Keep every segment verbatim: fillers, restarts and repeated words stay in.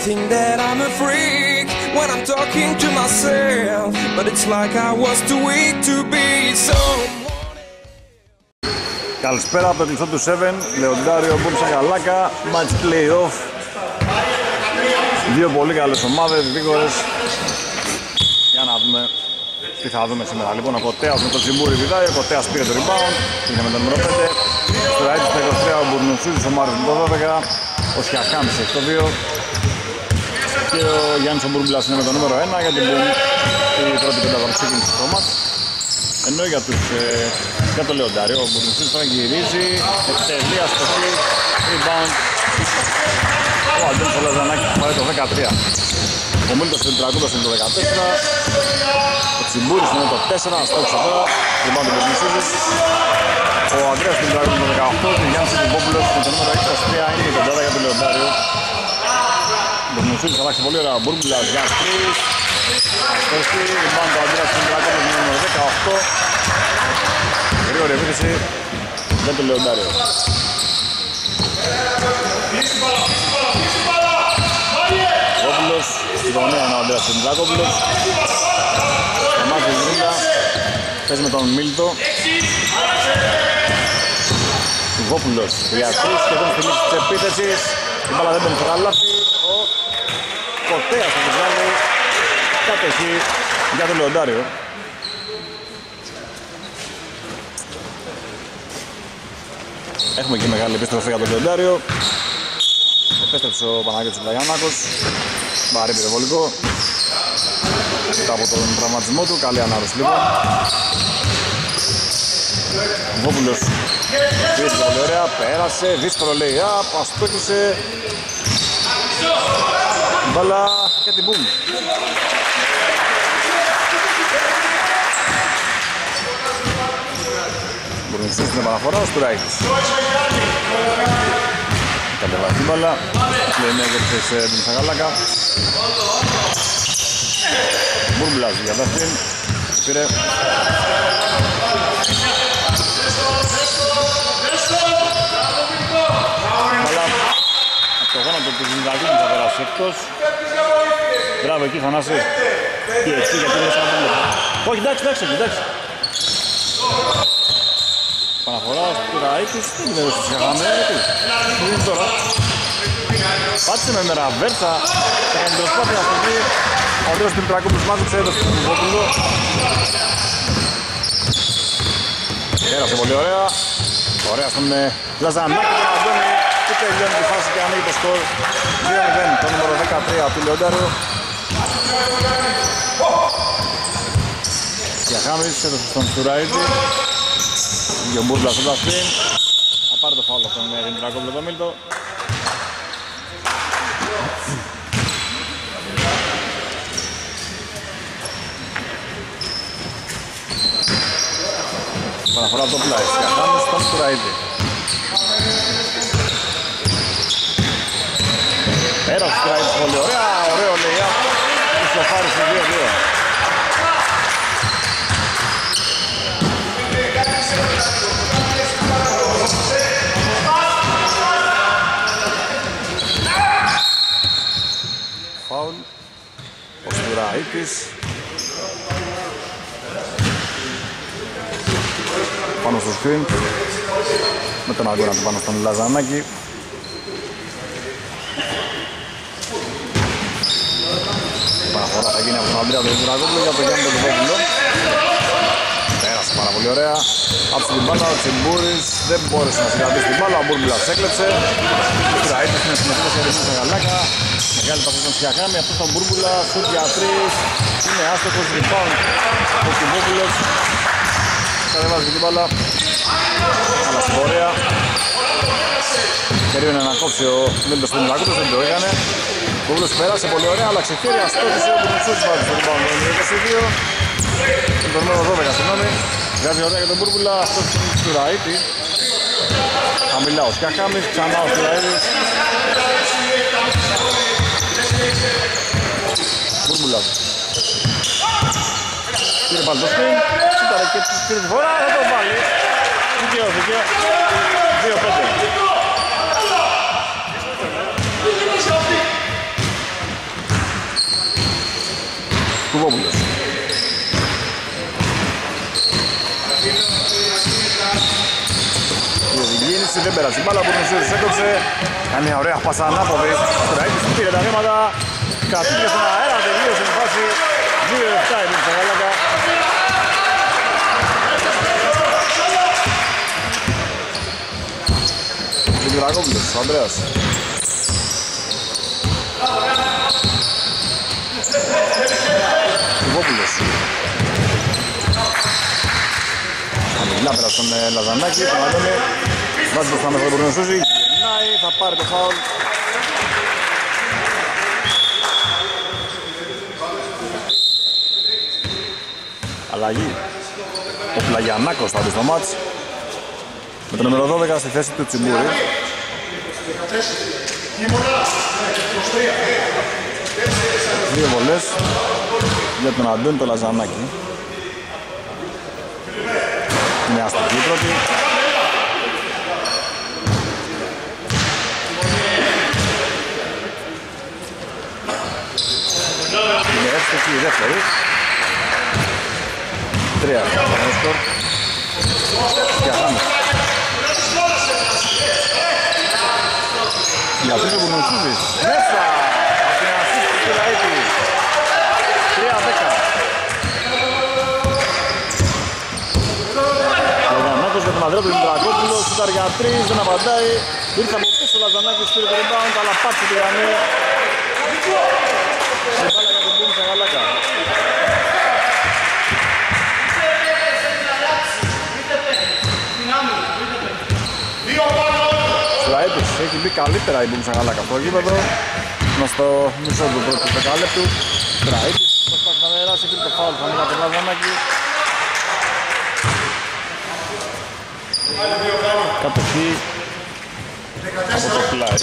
think that I'm a freak when I'm talking to myself, but it's like I was too weak to be someone. Καλησπέρα από το κλειστό του επτά, Λεοντάριο Μπούρμσα Γαλάκα, match play-off. Δύο πολύ καλές ομάδες, γρήγορες. Για να δούμε τι θα δούμε σήμερα. Λοιπόν, ο Κοτέας με το Τσιμπούρι πηδάει, ο Κοτέας πήρε το rebound, είναι με το νούμερο πέντε. Στο Ράιτης το είκοσι τρία, ο Μπουρνουσούζης, ο Μάριος με το δώδεκα, ο Σιαχάμις έχει το δύο. Και ο Γιάννης ο Μπούρμπλας είναι με το νούμερο ένα, γιατί μπουν η πρώτη πεντάδα που ξεκίνησε το μάτς. Ενώ για, τους, ε, για το Λεοντάριο, ο Μπουρνουσούζης τώρα γυρίζει, τελεία στο χέρι, rebound. Ο Αντώνης ο Λαζανάκης που πάρει το δεκατρία. Ο Μίλτος Τελτρακούδας είναι το δεκατέσσερα. Ο Τσιμπούρης είναι το τέσσερα, στόχισε τώρα. Rebound του Μπουρνουσούζης. Ο Ανδρέας Τελτρακούδας είναι το δεκαοκτώ. Και ο Γιάννης Κουμπόπουλος με το νούμερο είκοσι τρία είναι η πεντάδα για το Λεοντάριο. Ο Μπουρνουσούζης αλλάξει πολύ ωραία. Μπούρμπουλας για τρεις. Αστόχη. Rebound του Ανδρέας Τελτρακούδας με το νούμερο δεκαοκτώ. Γρήγορη επίθεση για το Λεοντάριο. Στην γωνία είναι ο Ανδρέας Τελτρακούδας. Ο Μάρκος Βρίντα παίζει με τον Μίλτο. Βόπουλος για τρεις και τον στη λήξη της επίθεσης. Η μπάλα δεν μπαίνει στο καλάθι. Ο Κοτέας θα τη βγάλει. Κατοχή για το Λεοντάριο. Έχουμε και μεγάλη επίστροφη για το Λεοντάριο. Επέστρεψε ο Παναγιώτης Πλαγιάννακος. Βαρύ πυροβολικό. Μετά από τον τραυματισμό του, καλή ανάρρωση λοιπόν. Βόπουλος πήρε πολύ ωραία, πέρασε, δύσκολο λέει up, αστόχισε. Μπάλα και την μπουμ. Μπορούμε να στήσει την επαναφορά ο Στουράκης. Κατεβάζει την μπάλα, playmaker της Μπούρμσα Γαλάκα. Μπούρμπλας για δεύτερη, πήρε. Μπάλα από το γόνατο του Ζημιδακού που θα περάσει εκτός. Μπράβο εκεί Θανάση. Τι έτσι γιατί είναι σαν το. Όχι εντάξει εντάξει εντάξει. Παναφορά του Ραΐκης, δεν την έδωσε σε γάμε, γιατί, τι δίνει τώρα. Πάτησε με μεραβέρσα, θα κάνει προσπάθεια να φυγεί. Ο Ανδρέας Τελτρακούδας μάζεψε, έδωσε τον Βόπουλο. Πέρασε πολύ ωραία. Ωραία στον Λαζανάκη και τον Αντώνη, που τελειώνει τη φάση και ανοίγει το σκορ. δύο μηδέν, το νούμερο δεκατρία του Λεοντάριου. Σιαχάμις έδωσε στον Στουράιτη. Ο Μπούρμπλας στον Πλαστίν. Θα πάρει το φάουλο από τον Τελτρακούδα το Μίλτο. Παραφορά από το πλάι. Σιαχάμις στον Στουράιτη. Πέρασε ο Στουράιτης πολύ ωραία. Ωραίο λέει. Ισοφάρισε δύο δύο. Φάουλ. Ο Στουράιτης. Πάνω στο screen. Με τον αγώνα του πάνω στον Λαζανάκη. Παραφορά θα γίνει από τον Ανδρέα Τελτρακούδα για τον Γιάννη τον Βόπουλο. Πέρασε πάρα πολύ ωραία. Άψε την μπάλα, ο Τσιμπούρης δεν μπόρεσε να συγκρατήσει την μπάλα. Ο Μπούρμπλας έκλεψε. Ο Στουράιτης είναι στην επίθεση για την Μπούρμσα Γαλάκα. Μεγάλη πασή στον Σιαχάμι, αυτό στον Μπούρμπουλα. Σουτ για τρεις. Είναι άστοχος, rebound ο Τσιμβόπουλος. Κατεβάζει την μπάλα. Αλλά στην πορεία. Περίμενε να κόψει ο Μίλτος Τελτρακούδας, δεν το έκανε. Ο Βούλος πέρασε πολύ ωραία, αλλά ξεχέρει αστόχησε ο Μπούρμπουλας βάζει στο rebound το είκοσι δύο. Το νούμερο δώδεκα, συγγνώμη. Βγάζει ωραία για τον Μπούρμπουλα, αστόχησε του Στουράιτη. Χαμηλά ο Σιαχάμις, ξανά ο Στουράιτης. Μπούρμπουλας. Κύριε πάλι το σκριν, σούταρε και τρίτη φορά, θα το βάλει. Δικαιώθηκε. δύο πέντε. πέρασε η μπάλα, που τον Σούζης έκοψε. Κάνει μια ωραία πάσα ανάποδη. Στραϊκής πήρε τα βήματα. Κατήχε στον αέρα, τελείωσε η φάση. δύο επτά η Μπούμσα Γαλάκα. Δημητρακόπουλος, ο Ανδρέας. Κουβόπουλος. Αμιλά πέρα στον Λαζανάκη, τον Αντώνη. Βάζει μπροστά μέσα τον Σούζη. Γυρνάει, θα πάρει το φάουλ. Αλλαγή. Ο Πλαγιαννάκος θα μπει στο μάτς. Με το νούμερο δώδεκα στη θέση του Τσιμπούρη. Δύο βολές για τον Αντώνη το Λαζανάκη. Μια αστική πρώτη. Είναι εύστοχη η δεύτερη. Τρία το σκορ. Και Αχάμες. Για πίσω που Νοσούζης. Μέσα! Από την ασίστ του Κυραίτη. τρία δέκα. Λαζανάκος για τον Ανδρέα του Δημητρακόπουλο. Σούταρ για τρεις, δεν απαντάει. Ήρθε από πίσω ο Λαζανάκος, πήρε το rebound, αλλά πάτσε τη γραμμή. Σε μπάλα για τον Μπούμσα Γαλάκα. Στραίτης έχει μπει καλύτερα η Μπούμσα Γαλάκα από το γήπεδο. Μες στο μισό του πρώτου δεκάλεπτου. Στραίτης προσπάθησε να περάσει, πήρε το φάουλ χαμηλά από τον Λαζανάκη. Κατοχή από το πλάι.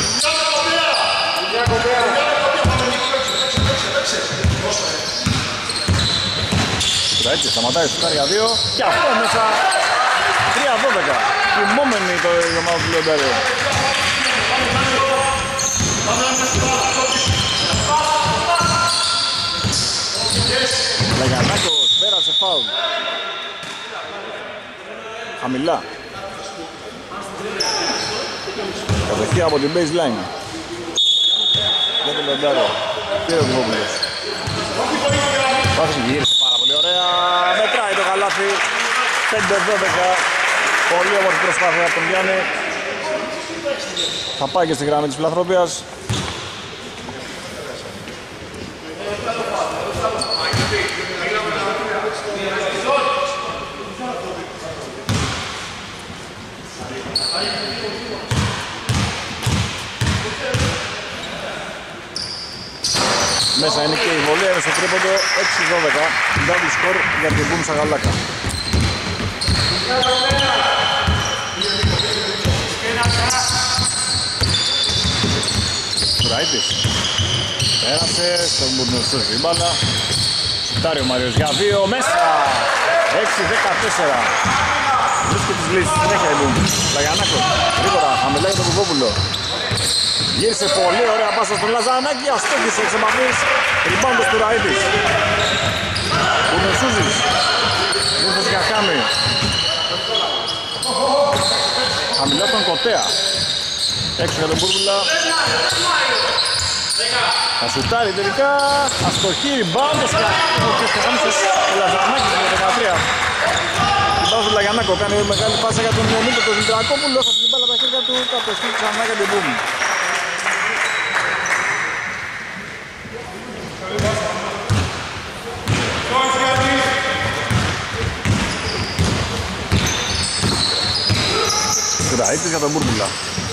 Στραίτης σταματάει στο για δύο και αυτό μέσα. τρία δώδεκα. Κοιμόμενη το ομάδα του Λεοντάριο. Λαγιαννάκος πέρασε φάουλ. Χαμηλά. Κατοχή από την baseline. Για τον Λεοντάριο. Πήρε ο Δημόπουλος. Πάθησε γύρισε πάρα πολύ ωραία. Μετράει το καλάθι. πέντε δώδεκα. Πολύ όμορφη προσπάθεια από τον Γιάννη. Θα πάει και στη γραμμή της Φιλανθρωπίας. Μέσα είναι και η βολή, είναι στο τρίποντο έξι δώδεκα. Double score για την Μπούμσα Γαλάκα. Στραίτης πέρασε στον Μπουρνοσούζη η μπάλα. Σουτάρει ο Μάριος για δύο μέσα. έξι δεκατέσσερα. Βρίσκει τις λύσεις συνέχεια η Μπούμ. Λαγιαννάκος γρήγορα χαμηλά για τον Κουβόπουλο. Γύρισε πολύ ωραία πάσα στον Λαζανάκη. Αστόχησε εξ επαφής. Ριμπάουντος του Ραΐτης. Μπουρνοσούζης. Ήρθες για Χάμι. Χαμηλά τον Κοτέα. Έξω για τον Μπούρμπουλα. Θα σουτάρει τελικά. Αστοχή, ριμπάουντος και χάμισες ο Λαζανάκης με δεκατρία. Ριμπάουντος του Λαγιαννάκο κάνει μεγάλη πάσα για τον Μίλτο τον Δημητρακόπουλο. Θα την μπάλα τα χέρια του, κατοστεί ξανά για την Μπούρμπ. Στραίτης για τον Μπούρμπουλα.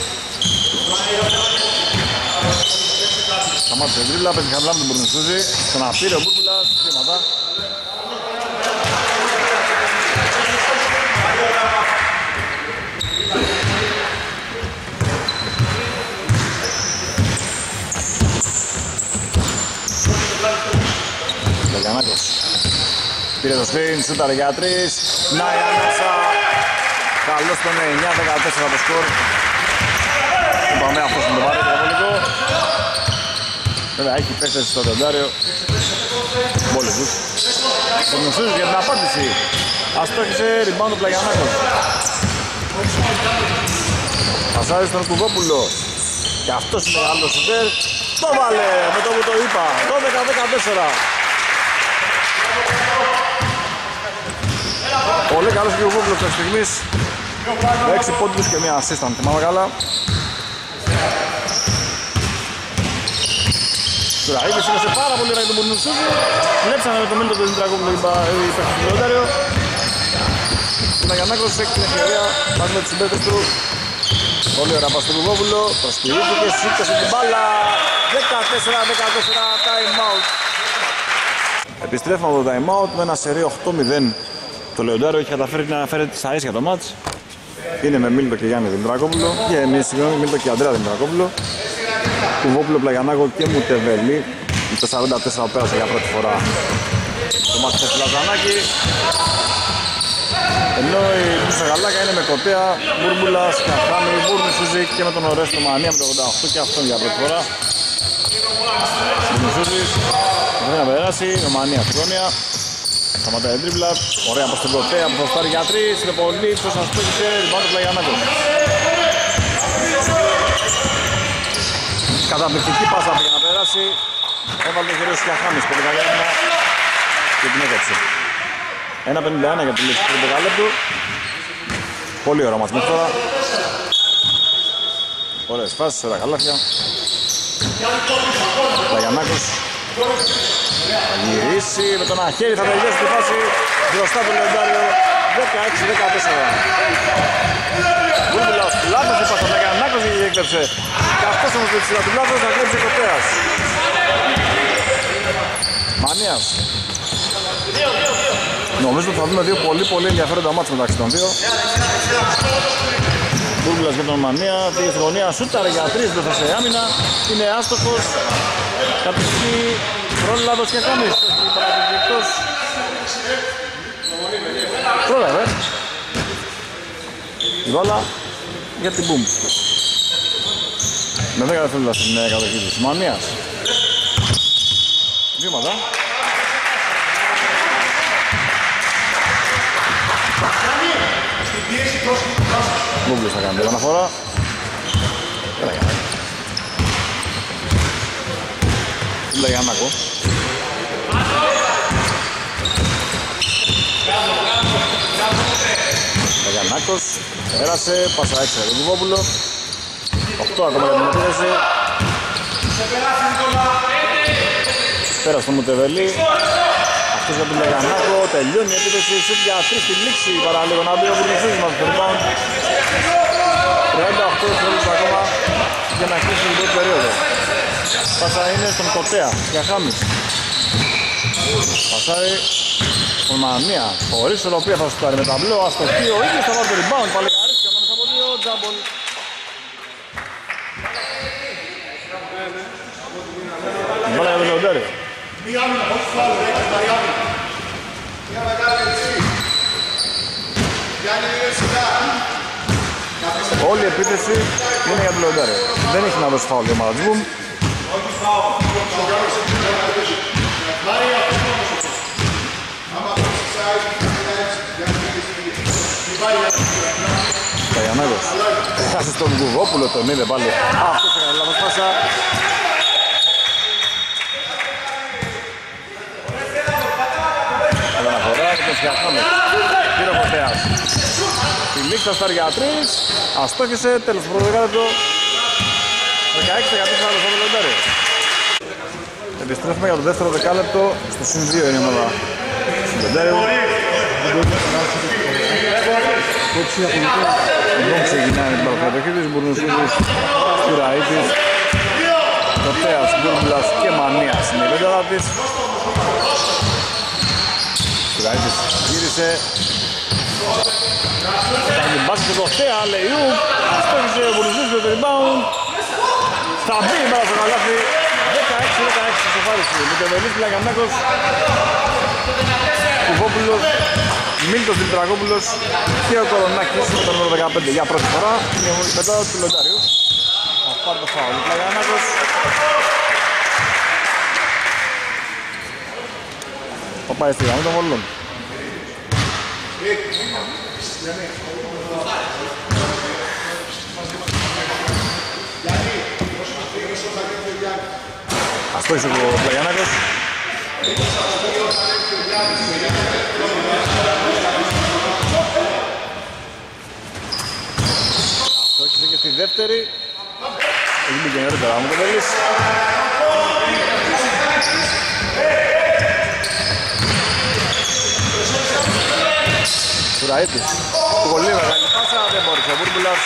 Σταμάτησε βρύλα, παίζει χαμηλά με τον Μπουρνουσούζη. Τον απήρε ο Μπούρμπουλας, βήματα. Λογιαννάκος. Πήρε το σπιν, σούταρε για τρεις. Να η ανάσα. Καλώς τον εννιά δεκατέσσερα το σκορ. Είπαμε αυτός με το πάρει το απολικό. Βέβαια έχει παίκτες στο Λεοντάριο. Μπόλεβους. Τον Νοσούζης για την απάντηση. Αστόχησε, rebound ο Πλαγιαννάκος. Πασάρι στον Κουβόπουλο. Και αυτός είναι μεγάλος σουτέρ. Το βάλε με το που το είπα. δώδεκα δεκατέσσερα. Πολύ καλός και ο Κουβόπουλος της στιγμής. έξι πόντους και μία assist αν θυμάμαι καλά. Κουραίδης είναι σε πάρα πολύ ράγει τον Μπουρνουσούζη. Κλέψανε με το μίλητο του Δημητρακόπουλου η παίχτη του Λεοντάριο. Ο Μαγιαννάκος έχει την ευκαιρία μαζί με τους συμπαίκτες του. Πολύ ωραία πας στον Κουβόπουλο. Προσποιήθηκε, σήκωσε την μπάλα. δεκατέσσερα δεκατέσσερα time out. Επιστρέφουμε από το time out με ένα σερί οκτώ μηδέν. Το Λεοντάριο έχει καταφέρει να φέρει στα ίσια το μάτς. Είναι με Μίλτο και Γιάννη Δημητρακόπουλο. Και εμείς, συγγνώμη, Μίλτο και Αντρέα Δημητρακόπουλο. Κουβόπουλο, Πλαγιαννάκο και Μουτεβέλη. Το σαράντα τέσσερα πέρασε για πρώτη φορά το μάτι του Λαζανάκη. Ενώ η Μπουσαγαλάκα είναι με Κοτέα, Μπούρμπουλας, Καχάμι, Μπούρνουσούζη και με τον Ορέστο Μανία με το ογδόντα οκτώ και αυτόν για πρώτη φορά. Μπούρνουσούζης, δεν θα περάσει, ο Μανία Φρόνια. Σταματάει η τρίμπλα, ωραία από στην Κοτέα που θα στάρει για τρεις, είναι πολύ ύψος, σας πέτυχε, ριμπάουντ του Πλαγιαννάκος. Καταπληκτική πάσα για να περάσει. Έβαλε το χειρός Καχάμις, πολύ καλή άμυνα και την έκαψε. ένα πενήντα ένα για τη λήξη του δεκαλέπτου. Πολύ ωραίο μας μέχρι τώρα. Ωραίες φάσεις, ωραία καλάθια. Πλαγιαννάκος θα γυρίσει με τον αχέρι, θα τελειώσει τη φάση μπροστά του Λεοντάριο. δεκαέξι δεκατέσσερα. Μπούρμπουλας, λάθος η πάσα, Πλαγιαννάκος έκλεψε. Και αυτός όμως με τη σειρά του λάθος θα κλέψει Κοτέας. Μανίας. Νομίζω ότι θα δούμε δύο πολύ πολύ ενδιαφέροντα μάτς μεταξύ των δύο. Μπούρμπουλας για τον Μανία, πήγε στη γωνία, σούταρε για τρεις, μπροστά σε άμυνα. Είναι άστοχος. Κατευθυντή, πρόλαβος και Κάμις. Παρατηρητικός. Πρόλαβε. Η βόλα για την μπουμ. Με δέκα δευτερόλεπτα στην κατοχή της Μανίας. Βήματα. Μπούμπλος θα κάνει την αναφορά. Πλαγιαννάκο. Πλαγιαννάκος πέρασε, πάσα έξω για τον Κουβόπουλο. οκτώ ακόμα για την επίθεση. Πέρασε τον Μουτεβελή. Αυτός για τον Πλαγιαννάκο, τελειώνει η επίθεση. Σουτ για τρεις στη λήξη, παραλίγο να μπει ο Μπουρνουσούζης μας στο rebound. τριάντα οκτώ δευτερόλεπτα ακόμα για να κλείσει την πρώτη περίοδο. Πάσα είναι στον Κοτέα, για Χάμις. Πασάρει στον Μανία, χωρίς ολοπία θα σουτάρει με ταμπλό. Αστοχή, ο ίδιος θα βάλει το rebound, παλικαρίς και ανάμεσα από δύο, τζάμπολ. Βάλε για το Λεοντάριο. Όλη η επίθεση είναι για το Λεοντάριο. Δεν έχει να δώσει φάουλ η ομάδα της Μπουμ. Πλαγιαννάκος έχασε στον Κουβόπουλο, τον είδε πάλι. Αυτός έκανε λάθος πάσα. Αναφορά και τον Σκιαχάμι. Πήρε ο Κοτέας. Τη λήξη στα για τρεις. Αστόχησε, τέλος του πρώτου δεκάλεπτο. δεκαέξι δεκατέσσερα στο Λεοντάριο. Επιστρέφουμε για το δεύτερο δεκάλεπτο. Στο συν δύο είναι η ομάδα του Λεοντάριου. Εδώ ξεκινάει την παρακατοχή της, Μπουρνουσούζης, Σπυραΐτης, Κοτέας, Μπούρμπουλας και Μανίας είναι η πέντερα της. Σπυραΐτης γύρισε. Θα την πάσει στο Κοτέα, Λεϊού, στόχισε ο Μπουρνουσούζης με το rebound. Θα μπει η μπάλα στο καλάθι, δεκαέξι δεκαέξι στο φάρισι. Μητεβελής, Πλαγιαννάκος, Κουβόπουλος, Μίλτος Δημητρακόπουλος και ο Κορονάκης με το νούμερο δεκαπέντε για πρώτη φορά. Είναι μετά του Λεοντάριου. Θα πάρει το φάουλ. Πλαγιαννάκος. Θα πάει στη γραμμή των βολών. Αστόχησε ο Πλαγιανάκος. Αστόχησε και στη δεύτερη. Έχει μπήκε νωρίτερα μου το Βέλης. Τουραίτης. Πολύ μεγάλη πάσα, δεν μπόρεσε ο Μπούρμπουλας.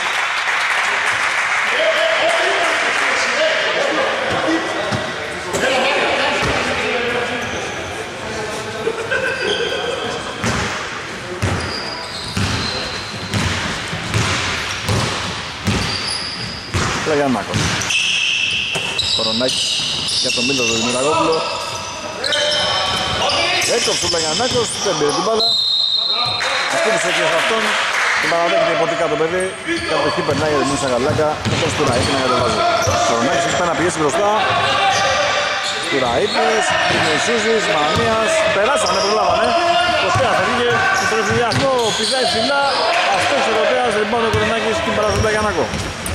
Πλαγιανάκος. Κορονάκης για τον Μίλτο του Δημητρακόπουλο. Έκοψε ο Πλαγιανάκος, δεν πήρε την μπάλα. Ασκούμπησε και σε αυτόν. Την παραδέχεται υποτικά το παιδί. Κατοχή περνάει για την Μούσα Γαλάκα. Αυτό Στουραϊτή να κατεβάζει. Κορονάκης έχει πάει να πιέσει μπροστά. Στουραϊτής, Μεσούζης, Μανίας. Περάσανε, προλάβανε. Κωστέας θα βγήκε στο Ρεφιλιανό. Πηδάει ψηλά. Αυτός ο Ευρωπαίος, λοιπόν ο Κορονάκης την παράζει τον Πλαγιανάκο.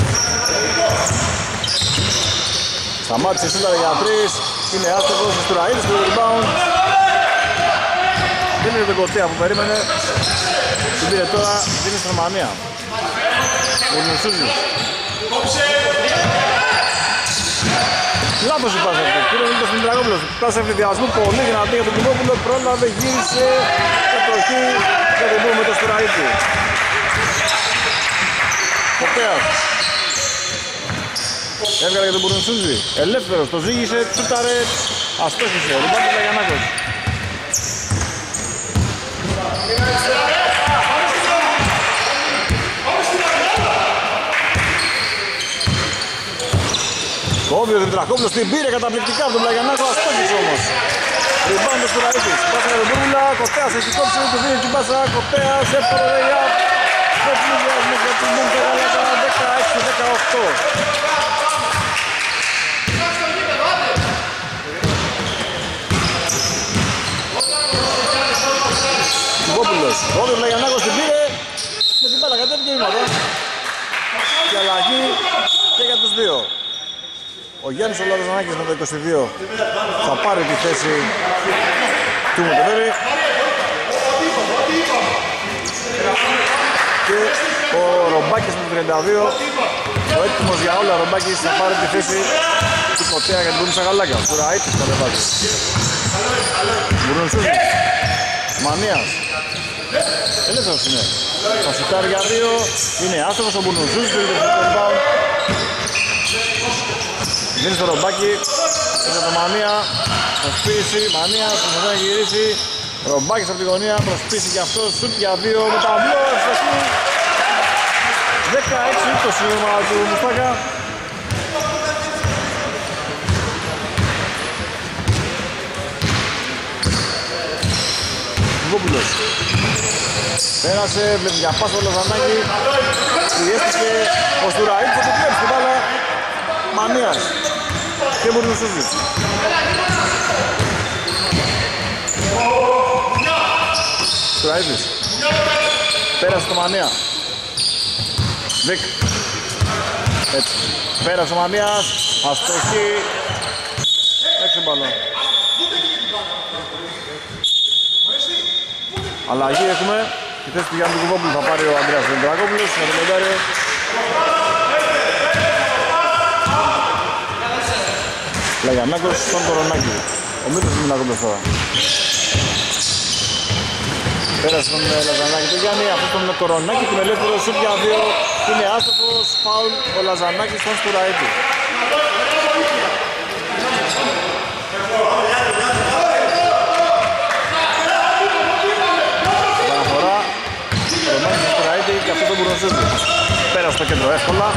Σταμάτησε σύνταρα για τρεις. Είναι άστοχος ο Στουραϊτής στο rebound. Δεν είναι τον Κωστέα που περίμενε. Την πήρε τώρα, δίνει στην Ρωμανία. Ο Νουσούζης. Λάθος η πάσα αυτή. Πήρε ο Νίκος Δημητρακόπουλος. Πάσα ευθυδιασμού πολύ δυνατή για τον Κυπόπουλο. Πρόλαβε, γύρισε. Κατοχή για τον Μπούμ με το Στουραϊτή. Κωστέας. Έβγαλε για τον Μπουρνουσούζη. Ελεύθερος, το ζήγησε, τσούταρε. Αστόχησε. Ριμπάουντ του Πλαγιανάκος. Κόβει ο Δημητρακόπουλος, την πήρε καταπληκτικά από τον Πλαγιανάκο, αστόχησε όμως. Ριμπάουντ του Στουραϊτής. Πάσα για τον Μπούρμπουλα, Κωστέας έχει κόψει, του δίνει την πάσα, Κωστέας, εύκολο lay-up. Δεν πληγιάζουμε για την Μούσα Γαλάκα, δεκαέξι δεκαοκτώ. Κιβόπουλος, ο Πλαγιανάκος την πήρε, με την μπάλα κατέβηκε βήματα. Και αλλαγή και για τους δύο. Ο Γιάννης ο Λαζανάκης με το είκοσι δύο θα πάρει τη θέση του Μουτεβέρη. Και ο Ρομπάκης με το τριάντα δύο, ο έτοιμος για όλα, ο Ρομπάκης θα πάρει τη θέση του Κωτέα για την Μούσα Γαλάκα. Στουραϊτής κατεβάζει. Μπουρνουσούζης, Μανίας. Ελεύθερος είναι. Θα σουτάρει για δύο. Είναι άστοχος ο Μπουρνουσούζης. Δίνει στο Ρομπάκι. Είναι το Μανία. Προσπίση. Μανία. Προσπίση να γυρίσει. Ρομπάκης από τη γωνία. Προσπίση και αυτό. Σουτ για δύο. Με ταμπλό. Ευστοχή. δεκαέξι είκοσι η ομάδα του Μουστάκα. Κιβόπουλος. Πέρασε, βλέπει για πάσα ο Λαζανάκη. Πιέστηκε ο Στουραϊτής, θα το κλέψει την μπάλα. Μανίας και Μπουρνουσούζης. Στουραϊτής. Πέρασε το Μανία. Βικ. Έτσι. Πέρασε ο Μανίας. Αστοχή. Έξι μπάλα. Αλλαγή έχουμε. Τη θέση του Γιάννη Κουβόπουλου θα πάρει ο Ανδρέας Δημητρακόπουλος με το μεντάριο. Πλαγιανάκος στον Κορονάκη. Ο Μίλτος Δημητρακόπουλος τώρα. Πέρασε τον Λαζανάκη του Γιάννη, αυτό τον Κορονάκη, την ελεύθερο σουτ για δύο. Είναι άστοχος, φάουλ ο Λαζανάκης στον Στουραϊτή. Και αυτό το Μπουρνουσούζη. Πέρασε το κέντρο εύκολα.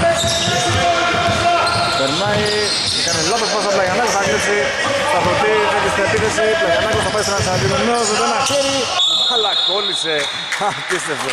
Περνάει, έκανε λάθος πάσα Πλαγιανάκος, θα κλείσει σταθωτή, φεύγει στην επίθεση. Πλαγιανάκος θα πάει σε ένα ξαναδειμενός, με ένα χέρι. Αλλά κόλλησε, απίστευτο.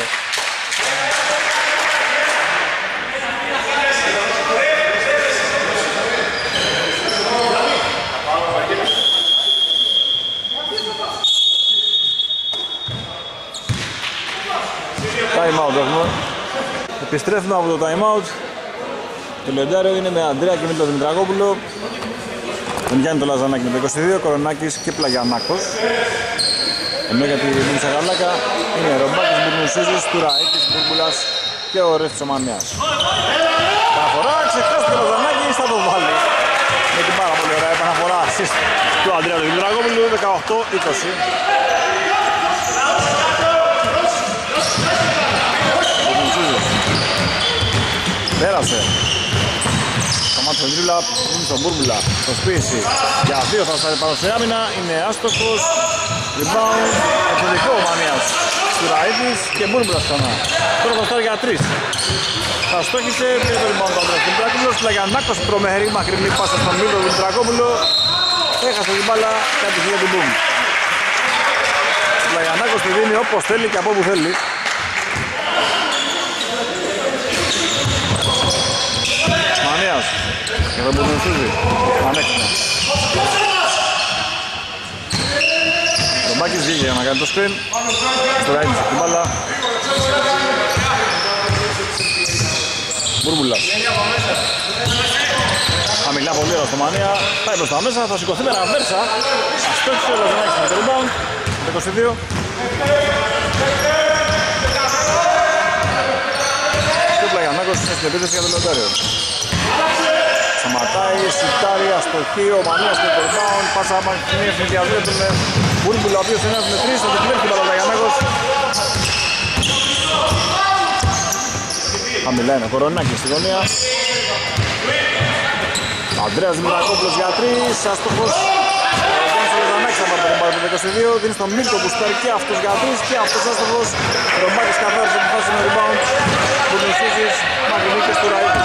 Time out έχουμε. Επιστρέφουμε από το time out. Το λεντάριο είναι με Ανδρέα και με τον Δημητρακόπουλο. τον Γιάννη τον Λαζανάκη με το είκοσι δύο, Κορονάκης και Πλαγιανάκος. Ενώ για τη Μίλισσα Γαλάκα είναι Ρομπάκης, Μπουρνουσίζης, Τουραίτης, Μπούρμπουλας και ο Ρες της Ομανίας. Παραφορά, ξεχάστηκε ο Λαζανάκης, θα το βάλει. Με την πάρα πολύ ωραία επαναφορά assist του Ανδρέα του Δημητρακόπουλου, δεκαοκτώ είκοσι. Πέρασε. Σταμάτησε ο Δρύλα, είναι στον Μπούρμπουλα, στο σπίση. Για δύο θα στάρει πάνω σε άμυνα, είναι άστοχος. Rebound, εξωτικό ο Μανίας. Στουραίτης και Μπούρμπουλας ξανά. Τώρα θα στάρει για τρεις. Θα στόχισε, πήρε το rebound του Ανδρέας Δημητρακόπουλος. Πλαγιανάκος προμεχερή, μακρινή πάσα στον Μίλτο Δημητρακόπουλο. Έχασε την μπάλα, κάτι για την μπουμ. Πλαγιανάκος τη δίνει όπως θέλει και από όπου θέλει. Μανίας, και δεν μπορεί να σούζει, ανέξινα. Ρομπάκης βγήκε για να κάνει το screen. Στουραίτης την μπάλα. Μπούρμπουλας. Χαμηλά πολύ ώρα στο Μανία. Πάει προς τα μέσα, θα σηκωθεί με ραβέρσα. Αστόχισε ο Λαζανάκης με το rebound. είκοσι δύο. Και ο Πλαγιανάκος έχει την επίθεση για το Λοντάριο. Σταματάει, σιτάρει, αστοχή, ο Μανίας με το rebound. Πάσα μακρινή ευθυνδιαδία του με Μπούρμπουλα, ο οποίος είναι ένας με τρεις. Θα την κλέψει την Πλαγιανάκος. Χαμηλά είναι ο Κορονάκης στη γωνία. Ανδρέας Δημητρακόπουλος για τρεις, άστοχος. Ο Γιάννης ο Λαζανάκης θα πάρει τον μπάλα το είκοσι δύο. Δίνει στον Μίλτο που στάρει και αυτός για τρεις και αυτός άστοχος. Ρομπάκης καθάρισε που φάση με rebound. Μπουνουσίζης, Μαγνή και Στουραίτης.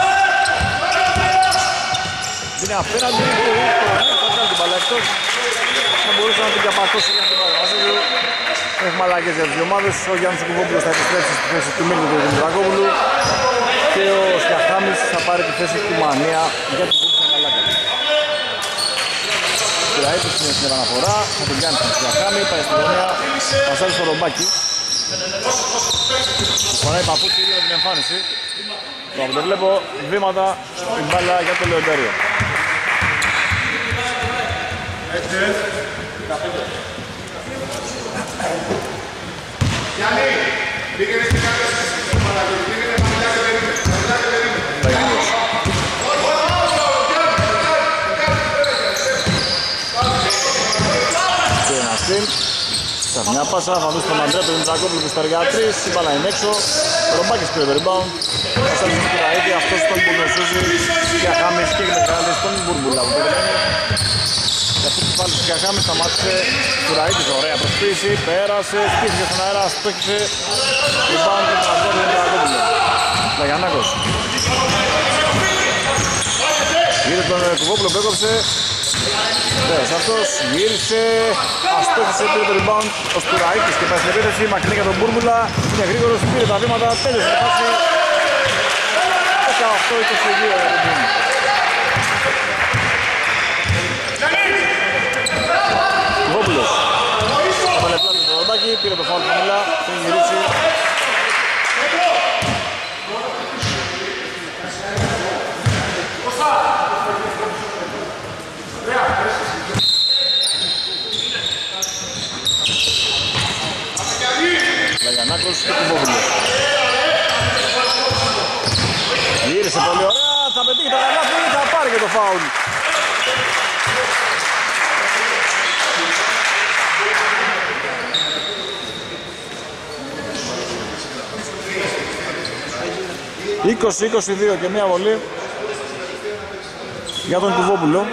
Είναι απέναντι, ο Κορονάκης θα βγάλει την μπάλα εκτός. Θα μπορούσε να την καπατώσει για να την πάρει μαζί του. Έχουμε αλλαγές για τις δύο ομάδες. Ο Γιάννης ο Κουβόπουλος θα επιστρέψει στη θέση του Μίλτου του Δημητρακόπουλου. Και ο Σλαχάμις θα πάρει τη θέση του Μανία για την Μίλισσα Γαλάκα. Ο Στουραίτης είναι στην επαναφορά, θα τον κάνει στην Σλαχάμι, πάει στη γωνία, θα στάρει στο Ρομπάκι. Φοράει παπούτσι ίδιο με την εμφάνιση. Τώρα που το βλέπω, βήματα στην μπάλα για το Λεοντάριο. Γιάννη, πήγαινε στην κατάσταση της παραγωγής, πήγαινε παλιά και περίμενε. Και ένα στυλ. Σε μια πάσα θα δώσει τον Ανδρέα του Δημητρακόπουλου που στα τρεις. Η μπάλα είναι έξω. Ο Ρομπάκης πήρε το rebound. Θα στέλνει στον Κουραίδη, αυτός τον Μπουρνοσούζη. Για Χάμις και με κανένας τον Μπουρμπουλά που περιμένει. Και αυτό που πάλι για Χάμις σταμάτησε Κουραίδης, ωραία προσποίηση. Πέρασε, στήθηκε στον αέρα, στόχισε. Rebound του Ανδρέα του Δημητρακόπουλου. Πλαγιανάκος. Γύρω τον Κουβόπουλο που έκοψε. Πέρασε αυτός, γύρισε, αστόχισε, πήρε το rebound ο Στουραίτης και πάει στην επίθεση, μακρινή για τον Μπούρμπουλα, είναι γρήγορος, πήρε τα βήματα, τέλειωσε τη φάση. δεκαοκτώ είκοσι δύο για τον Μπούρμπουλα. Κουβόπουλος, έβαλε πλάτη το Ρομπάκι, πήρε το φάουλ χαμηλά, πριν γυρίσει. Πλαγιανάκος και Κουβόπουλος. Γύρισε πολύ ωραία, θα πετύχει το καλάθι, θα πάρει και το φάουλ. είκοσι είκοσι δύο και μία βολή για τον Κουβόπουλο.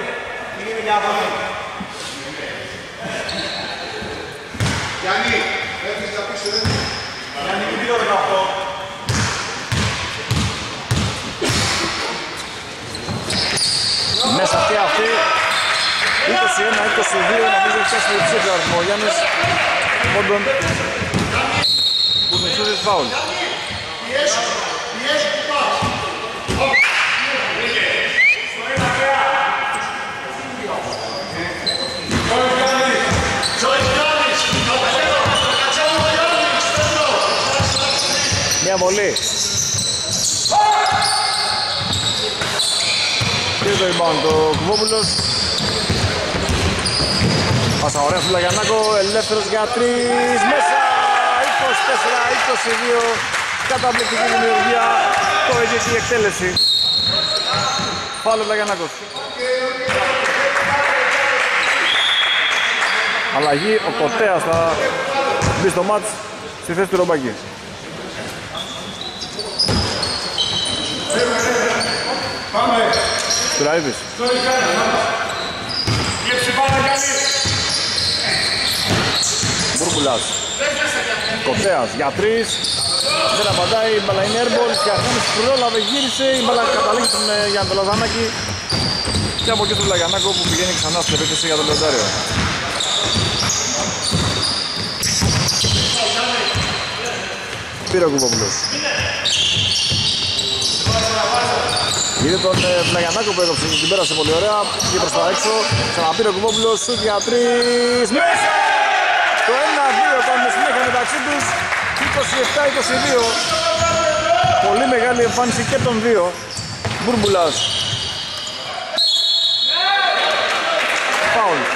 Γιάννη, έρθεις να πεις, ρε. Γιάννη, μην πει ωραία αυτό. Μέσα και αυτή, είκοσι ένα είκοσι δύο, νομίζω ότι φτάσει το ψήφιο αριθμό ο Γιάννης πόντων που μισούζει φάουλ. Πιέσου, πιέσου που πας. Μια βολή. Πήρε το rebound το Κουβόπουλος. Πάσα ωραία στο Λαγιαννάκο, ελεύθερος για τρεις, μέσα, είκοσι τέσσερα είκοσι δύο, καταπληκτική δημιουργία, το ίδιο και η εκτέλεση. Φάουλ ο Λαγιαννάκος. Αλλαγή, ο Κοτέας θα μπει στο μάτς στη θέση του Ρομπάκη. Τουραίδης. Μπούρμπουλας. Κοτέας για τρεις. Δεν απαντάει, η μπαλά είναι airball. Σκιαχτάνης πρόλαβε, γύρισε. Η μπαλά καταλήγει στον Γιάννη τον Λαζανάκη. Και από εκεί στον Λαγιαννάκο που πηγαίνει ξανά στην επίθεση για το Λεοντάριο. Πήρε ο Κουπόπουλος. Είδε τον Λαγιαννάκο που έδωψε, την πέρασε πολύ ωραία. Πήγε προς τα έξω. Ξαναπήρε ο Κουπόπουλος, σουτ για τρεις. Μέσα! Το ένα δύο κάνουν συνέχεια μεταξύ τους. είκοσι επτά είκοσι δύο. Πολύ μεγάλη εμφάνιση και των δύο. Μπούρμπουλας. Φάουλ.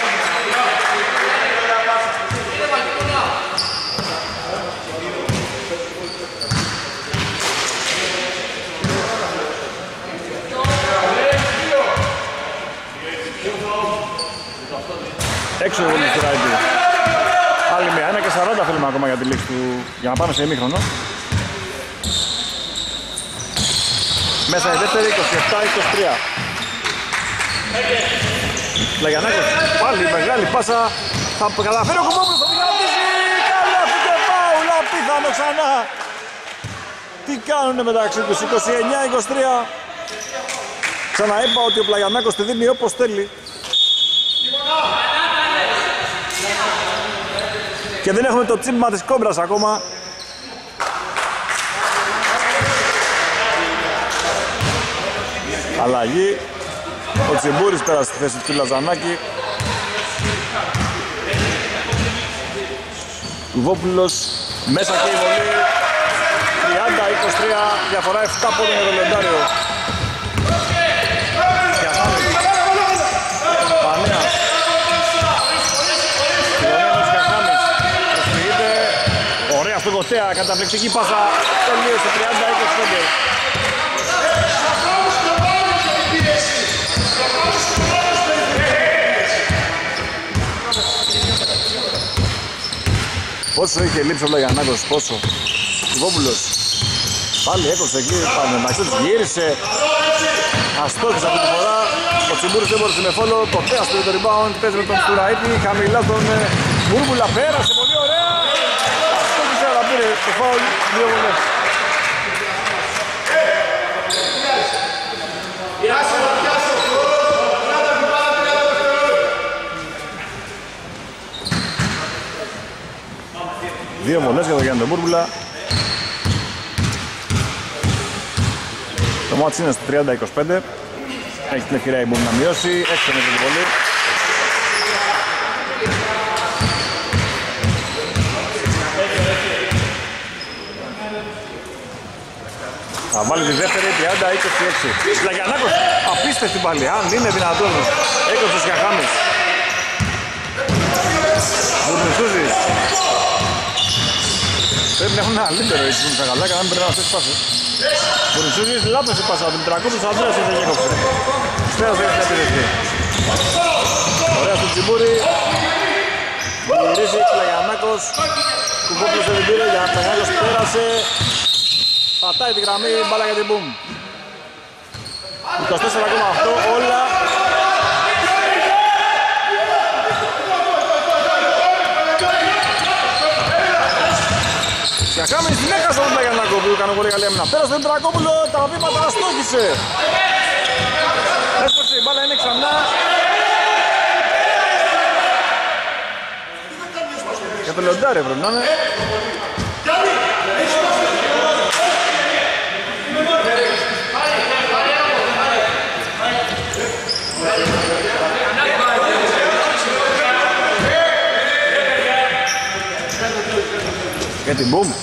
Έξω ο βολής του Ράιντι. Άλλη μία, ένα και σαράντα θέλουμε ακόμα για τη λήξη του, για να πάμε σε ημίχρονο. Μέσα η δεύτερη, είκοσι επτά είκοσι τρία. Λαγιαννάκος, πάλι μεγάλη πάσα. Θα καταφέρει ο Κουμπόπουλος, θα την κρατήσει. Καλά, και φάουλ, απίθανο ξανά. Τι κάνουνε μεταξύ τους, είκοσι εννιά είκοσι τρία. Ξαναείπα ότι ο Πλαγιαννάκος τη δίνει όπως θέλει. Και δεν έχουμε το τσίπημα της κόμπρας ακόμα. Αλλαγή. Ο Τσιμπούρης πέρασε στη θέση του Λαζανάκη. Κουβόπουλος μέσα και η βολή. τριάντα είκοσι τρία, διαφορά επτά πόντων για το Λεοντάριο. Πανέας. Ωραία στο Κωστέα, καταπληκτική πάσα. Τελείωσε τριάντα είκοσι πέντε. Πόσο είχε λείψει ο Λαγιαννάκος, πόσο. Κουβόπουλος. Πάλι έκοψε εκεί, πάλι μεταξύ τους γύρισε. Αστόχησε αυτή τη φορά. Ο Τσιμπούρης δεν μπορούσε με φόλο. Κοτέας πήρε το rebound, παίζει με τον Στουραίτη. Χαμηλά τον Μπούρμπουλα, πέρασε πολύ ωραία. Αστόχησε, αλλά πήρε το φάουλ, δύο βολές. Δύο βολές για τον Γιάννη τον Μπούρμπουλα. Το μάτς είναι στο τριάντα είκοσι πέντε. Έχει την ευκαιρία η Μπούρ να μειώσει. Έξω με την βολή. Θα βάλει τη δεύτερη, τριάντα είκοσι έξι. Λαγιαννάκος, απίστευτη πάλι, αν είναι δυνατόν. Έκοψε για Χάμες. Μπουρνισούζης. Πρέπει να έχουν ένα λίμπερο έτσι που είναι καλά και να μην περνάνε αυτές τις πάσες. Μπουρνισούζης, λάπες η πάσα από την Τρακόπουλος, ο Ανδρέας δεν έκοψε. Στέρας δεν έχει επιδευτεί. Ωραία στο Τσιμπούρη. Γυρίζει Λαγιαννάκος. Κουβόπουλος δεν την πήρε, για Λαγιαννάκος πέρασε. Πατάει τη γραμμή, μπάλα για την μπουμ. είκοσι τέσσερα κόμμα οκτώ, όλα. Σιακάμι στην έκασα τον Λαγιαννάκο που έκανε πολύ καλή άμυνα. Πέρασε τον Τρακόπουλο, τα βήματα αστόχησε. Έσπασε, η μπάλα είναι ξανά. Για το Λεοντάριο πρέπει να είναι. Για την μπουμ.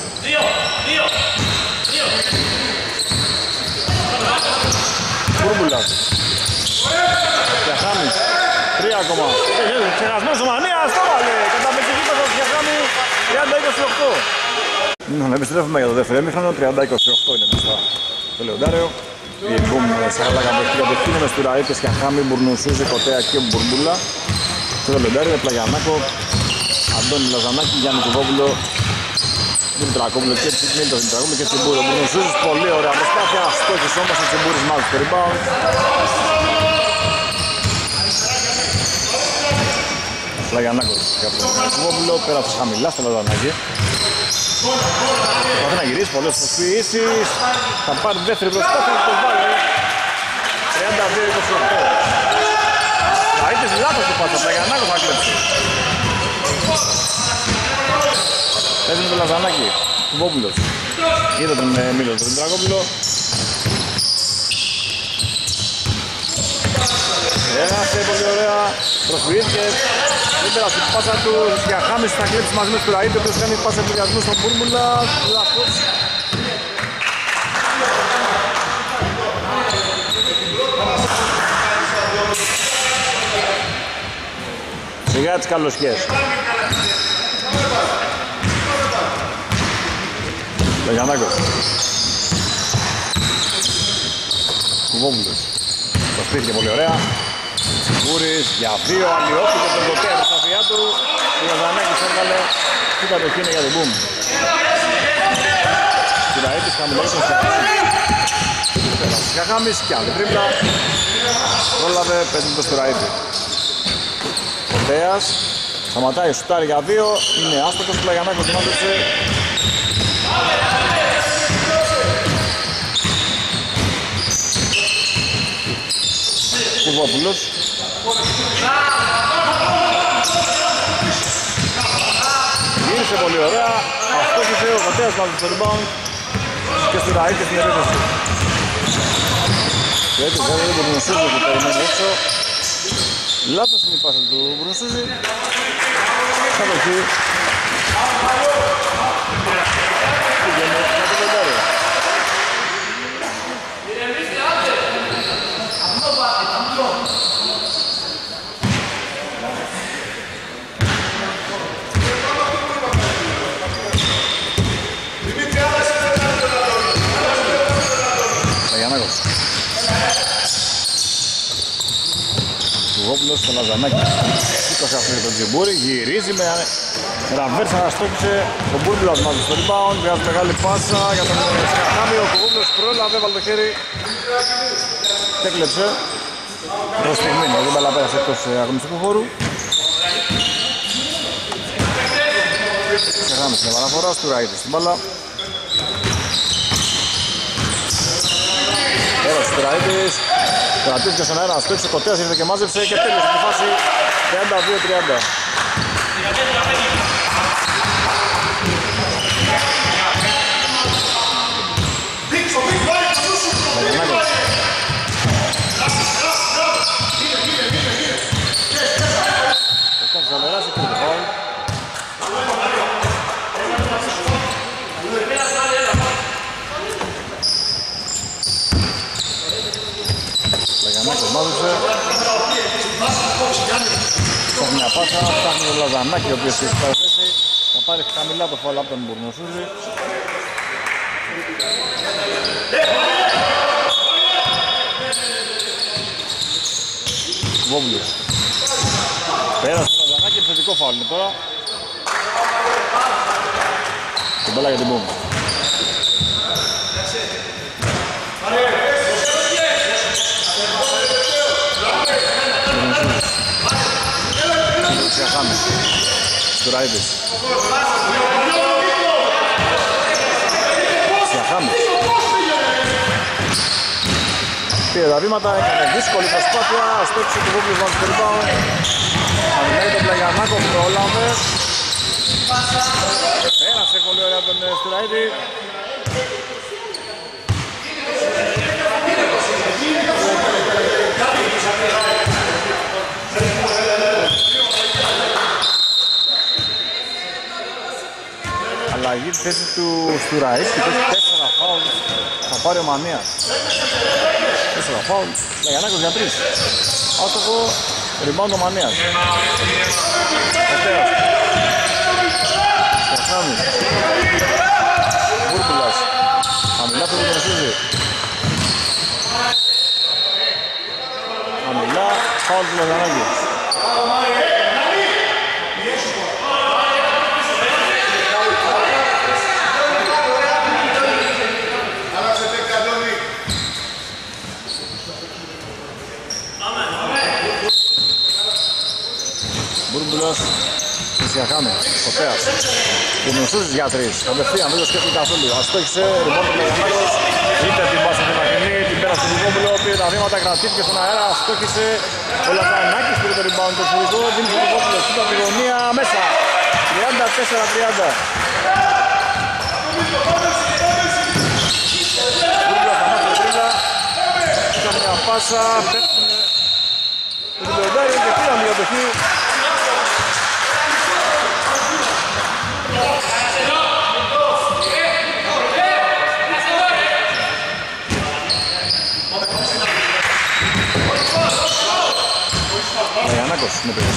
Μπούρμπουλας. Για Χάμις. ακόμα. Ξεχασμένος ο Μανίας, το βάλε. Καταπληκτική πάσα του Γιαχάμι, τριάντα είκοσι οκτώ. Να επιστρέφουμε για το δεύτερο έμιχρονο, τριάντα είκοσι οκτώ είναι μπροστά το Λεοντάριο. Η Μπουμ Σαχαλάκα έχει κατευθύνει με Στουραίτες, Γιαχάμι, Μπουρνουσούζη, Κοτέα και Μπουρμπούλα. Στο Λεοντάριο, Πλαγιανάκο, Αντώνη Λαζανάκη, Γιάννη Κουβόπουλο, Δημητρακόπουλο και Μίλτο Δημητρακόπουλο και Τσιμπούρη. Ο Μπουρνουσούζης, πολύ ωραία προσπάθεια, στόχης όμως ο Τσιμπούρης μάλιστα στο rebound. Πλαγιανάκος για τον Κουβόπουλο, πέρασε χαμηλά στο Λαζανάκη. Προσπαθεί να γυρίσει, πολλές προσποιήσεις, θα πάρει δεύτερη προσπάθεια να το βάλει. τριάντα δύο είκοσι οκτώ. Θα είτε λάθος του πάσα, Πλαγιανάκος θα κλέψει. Παίζει με τον Λαζανάκη, Κουβόπουλος. Είδε τον Μίλο, τον Δημητρακόπουλο. Έχασε πολύ ωραία, προσποιήθηκε. Δεν πέρασε την πάσα του, Γιαχάμις θα κλέψει μαζί με τον Στουραίτη, ο οποίος κάνει πάσα εμβολιασμού στον Μπούρμπουλα. Λάθος. Σιγά τις καλοσχές. Λεγανάκος. Κουβόπουλος. Προσπίθηκε πολύ ωραία. Τσιμπούρης για δύο, αλλοιώθηκε τον Κοτέα με σταφιά του. Ο Λαζανάκης έβγαλε τι κατοχή είναι για την Μπουμ. Στουραίτης χαμηλός τον Γιαχάμις και άλλη τρίπλα. Πρόλαβε, παίζει με τον Στουραίτη. Κοτέας σταματάει, σουτάρει για δύο. Είναι άστοχος, ο Πλαγιανάκος τον άδεψε. Κουβόπουλος. Γύρισε πολύ ωραία. Αστόχησε ο Κοτέας μαζί στο rebound και Στουραίτης στην επίθεση. Και έτσι βέβαια τον Μπουρνουσούζη που περιμένει έξω. Λάθος είναι η πάσα του Μπουρνουσούζη. Κατοχή. Πήγαινε να το κοντάρει. Κουβόπουλος στο Λαζανάκη. Σήκωσε αυτό για τον Τσιμπούρη, γυρίζει με ραβέρσα, αστόχησε ο Μπούρμπουλας μαζί στο rebound, βγάζει μεγάλη πάσα για τον Γιαχάμι, ο Κουβόπουλος πρόλαβε, έβαλε το χέρι και έκλεψε. Προς στιγμή, ο Δήμπαλα πέρασε εκτός αγωνιστικού χώρου. Γιαχάμι στην επαναφορά, Στουραίτης στην μπάλα. Πέρασε Στουραίτης. Κρατήθηκε στον αέρα, αστόχησε, ο Κοτέας ήρθε και μάζεψε και τέλειωσε τη φάση τριάντα δύο τριάντα. Προσπάθησε να περάσει και το φάουλ. Λαγανάκος μάζεψε. Ψάχνει μια πάσα, ψάχνει τον Λαζανάκη ο οποίος έχει πάρει θέση. Θα πάρει χαμηλά το φάουλ από τον Μπουρνουσούζη. Κουβόπουλος. Πέρασε τον Λαζανάκη, επιθετικό φάουλ είναι τώρα. Την μπάλα για την Μπουμ. Στουραίτης. Γιαχάμις. Πήρε τα βήματα, έκανε δύσκολη προσπάθεια, στόχισε το Βούμπλος μας στο rebound. Αντιλέγει τον Πλαγιανάκο που πρόλαβε. Πέρασε πολύ ωραία τον Στουραίτη. Αλλαγή τη θέση του Στουραίτη και έχει τέσσερα φάουλ. Θα πάρει ο Μανίας. Τέσσερα φάουλ. Πλαγιανάκος για τρεις. Άστοχο. Rebound ο Μανίας. Κοτέας. Κασάμι. Μπούρμπουλας. Χαμηλά του Μεσούζη. Χαμηλά. Φάουλ του Λαζανάκη. Μπούρμπουλος. Ισιαχάμε. Κοτέας. Και Μεσούζης για τρεις. Κατευθείαν δεν το σκέφτηκε καθόλου. Αστόχησε. Ρημόν του Λαζανάκος. Είτε την πάσα την Μαχινή, την πέρασε του Βόμπουλο, πήρε τα βήματα, κρατήθηκε στον αέρα, αστόχησε ο Λαζανάκης, πήρε το rebound το εξωτερικό, δίνει τον Βόμπουλο, σούτα από τη γωνία, μέσα, τριάντα τέσσερα τριάντα. Βόμπουλο θα μάθει το τρίλα, ήταν μια πάσα, πέφτουνε το τριπλοντάριο και πήραν την κατοχή. Λαγιαννάκος με το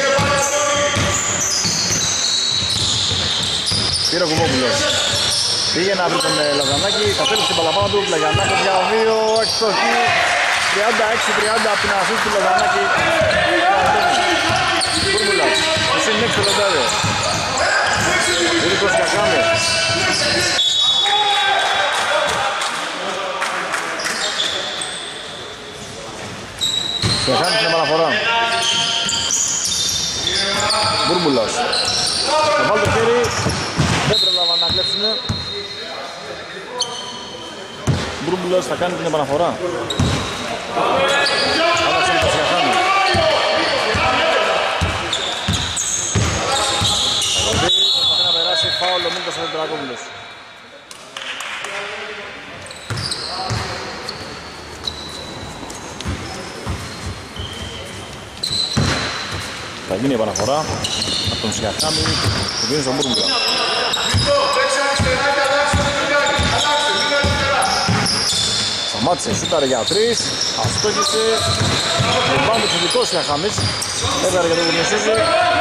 πήρε ο Κουβόπουλος. Πήγε να βρει τον Λαζανάκη, κατέληξε την παλαπάνω του, Λαγιαννάκος για δύο, εξοχή, τριάντα έξι τριάντα από την ασίστ του Λαζανάκη. Μπούρμπουλας, εσύ είναι έξω λεπτάδιο. Ήρικος Κακάμε. Και χάνει την επαναφορά. Μπούρμπουλας. Θα βάλει το χέρι. Δεν προλάβαν να κλέψουνε. Μπούρμπουλας θα κάνει την επαναφορά. Άλλαξε το Σιαχάνη. Προσπαθεί να περάσει φάουλ ο Μίλτος Αντρακόπουλος. Θα γίνει η επαναφορά από τον Σιαχάμι που δίνει στον Μπούρμπουλα. Σταμάτησε, σούταρε για τρεις, αστόχησε, λιμπάμε το δικό Σιαχάμις, έβγαλε για τον Κουρνησούζη.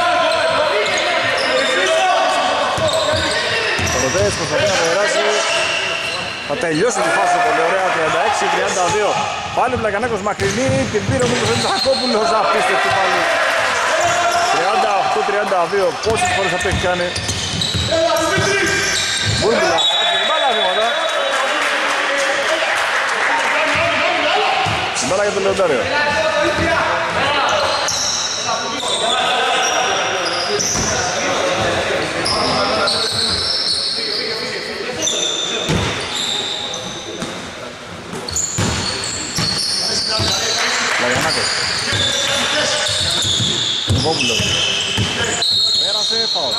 Ο Ροδέες προσπαθεί να περάσει, θα τελειώσει τη φάση πολύ ωραία, τριάντα έξι τριάντα δύο. Πάλι ο Πλακανάκος μακρινή, την πήρε ο Μίλτος Αντρακόπουλος, απίστευτη πάλι. τριάντα οκτώ τριάντα δύο, πόσες φορές αυτό έχει κάνει. Μπούρμπουλα, άτσε την μπάλα βήματα. Την μπάλα για τον Λεοντάριο. Λαγιαννάκος. Βόμπουλος. Πέρασε, φάουλ.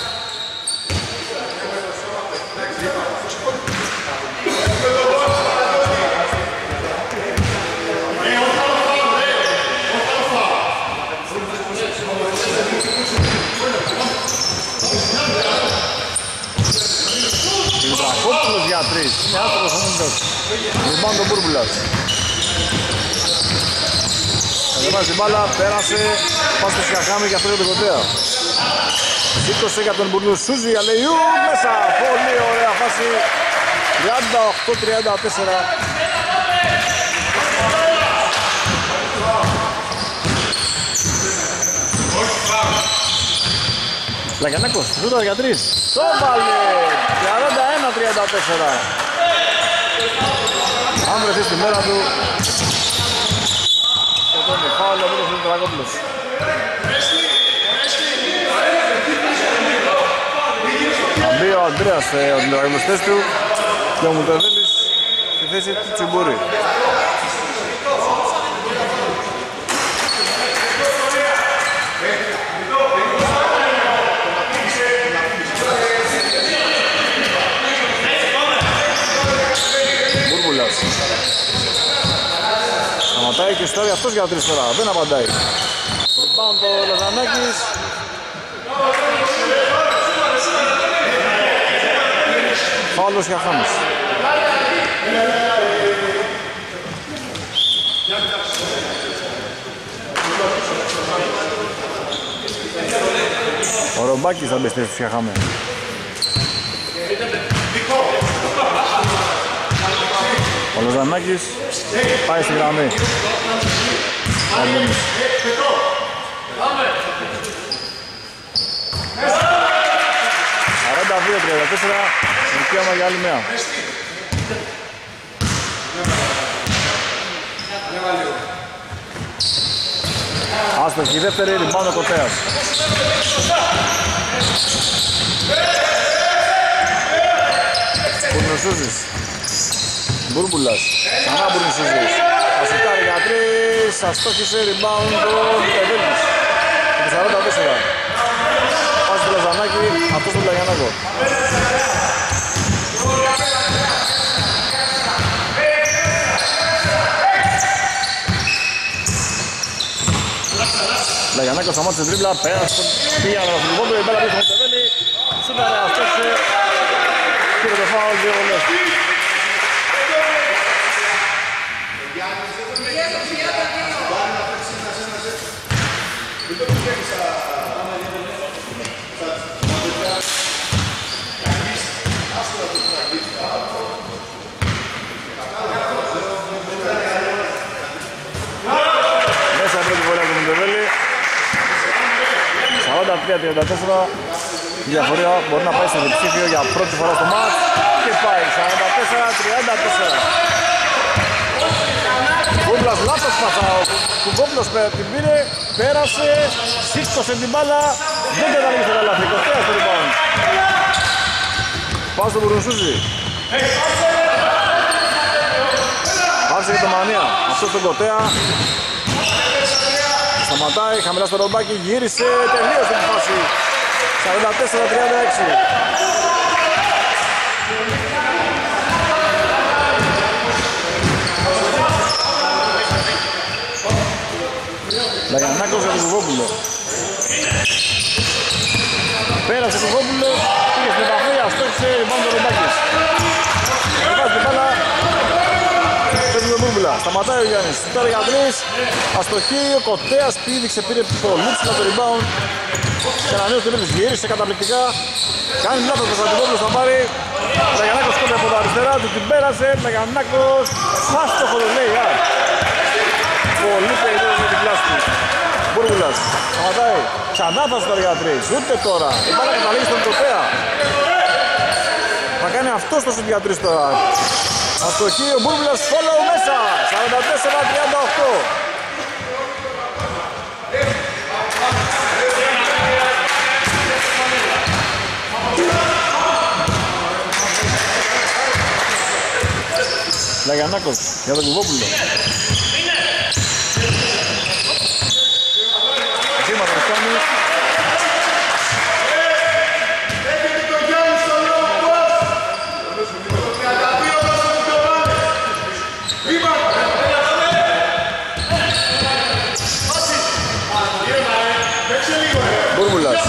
Κυπρακόπουλος για τρεις. Είναι άστρος ο Μίλτος. Ριμπάουντ ο Μπούρμπουλας. Κατεβάζει την μπάλα, πέρασε, πάει στο Σιαχάμι και αυτό είναι το κοντέα. σήκωσε για τον Μπουρνουσούζη, Αλεϊού, μέσα, πολύ ωραία φάση, τριάντα οκτώ τριάντα τέσσερα. Λαγιαννάκος, ζούτα για τρεις, το βάλε, τριάντα ένα τριάντα τέσσερα. Αν βρεθεί στη μέρα του, και τον Μιχάλη, ο Μίλος Τρακόπουλος. Θα μπει ο Αντρέας, ο αντιλογιστές του, και ο Μουτεβέλης στη θέση του Τσιμπούρη. Μπούρμπουλας. Σταματάει και στάρει αυτός για τρεις φορά, δεν απαντάει. Rebound το Λαζανάκης. Φάουλος για Χάμις. Ο Ρομπάκης θα μπεστεί στους Ιαχάμε. Ο Λοζανάκης πάει στη γραμμή. σαράντα δύο τριάντα τέσσερα, δικαίωμα για άλλη μία. Άστοχη, δεύτερη, rebound ο Κοτέας. Μπουρνουσούζης. Μπούρμπουλας. Ξανά Μπουρνουσούζης. Ασιτάρει για τρεις, αστόχησε, rebound ο Τεβέλης. Το σαράντα τέσσερα. Πάση του Λαζανάκη, αυτός του Λαγιανάκο. Λαγιανάκος σταμάτησε τρίμπλα, πέρασε, πήγανε στο λοιπόν του, η μπάλα πίσω στον Τεβέλη. Σούταρε, αστόχησε. Πήρε το φάουλ, δύο βολές. Μέσα πρώτη βολή από τον Τεβέλη. σαράντα τρία τριάντα τέσσερα. Η διαφορία μπορεί να πάει σε διψήφιο για πρώτη φορά στο μάτς. Και πάει σαράντα τέσσερα τριάντα τέσσερα. Κούμπλας λάθος πάσα, ο Κουμπόπουλος την πήρε, πέρασε, σήκωσε την μπάλα, δεν καταλήγει στο καλάθι, Κωστέας στο rebound. Πάω στον Μπουρνουσούζη. Άρχισε και το Μανία, αυτό στον Κοτέα. Σταματάει, χαμηλά στο Ρομπάκι, γύρισε, τελείωσε την φάση. σαράντα τέσσερα τριάντα έξι. Λαγιανάκος για τον Κουβόπουλο. Πέρασε ο Κουβόπουλος, πήγε στην επαφή, αστόχησε, rebound το Ρομπάκης. Βάζει την μπάλα, παίζει τον Μπούμπουλα. Σταματάει ο Γιάννης, τώρα για τρεις, αστοχή, ο Κοτέας πήδηξε, πήρε πολύ ψηλά το rebound. Και ένα νέο τελείως γύρισε καταπληκτικά. Κάνει λάθος ο Κωνσταντινόπουλος, θα πάρει. Λαγιανάκος κόντρα από τα αριστερά του, την πέρασε. Λαγιανάκος, άστοχο το λέει. Πολύ περίπτωση για την κλάση του. Μπούρμπουλας, σταματάει. Ξανά θα στο για τρεις, ούτε τώρα. Η μπάλα καταλήγει στον Κοτέα. Θα κάνει αυτός το σουτ για τρεις τώρα. Αστοχή, ο Μπούρμπουλας, follow μέσα. σαράντα τέσσερα τριάντα οκτώ. Λαγιανάκος για τον Κουβόπουλο. Βήματα κάνει. Μπούρμπουλας.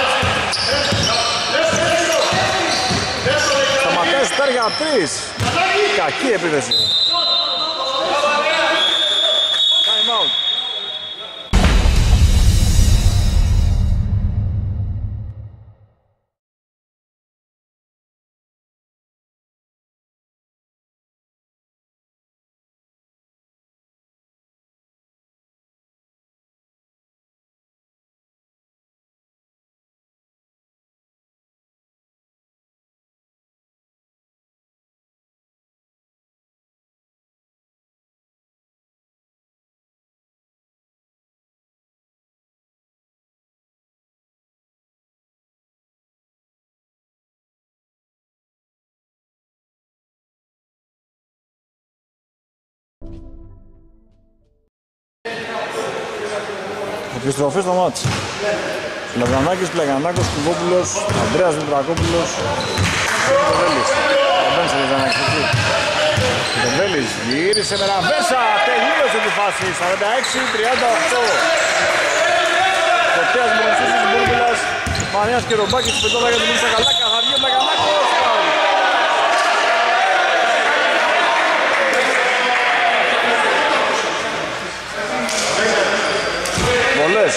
Σταματάει στάρ για τρεις. Κακή επίθεση. Time out. Επιστροφή στο μάτς. Λαγανάκης, Πλαγιανάκος, Κουβόπουλος, Ανδρέας Μητρακόπουλος, Τεβέλης. Ραμπένς ο Λαγανάκης εκεί. Τεβέλης γύρισε με Ραμπέσα, τελείωσε τη φάση, σαράντα έξι τριάντα οκτώ. Κοτέας Μπουρνουσούζης, Μπούρμπουλας, Μανίας και Ρομπάκης, πεντόδα για τον Μίλισσα Καλάκα, θα βγει ο Πλαγιανάκος. βολές.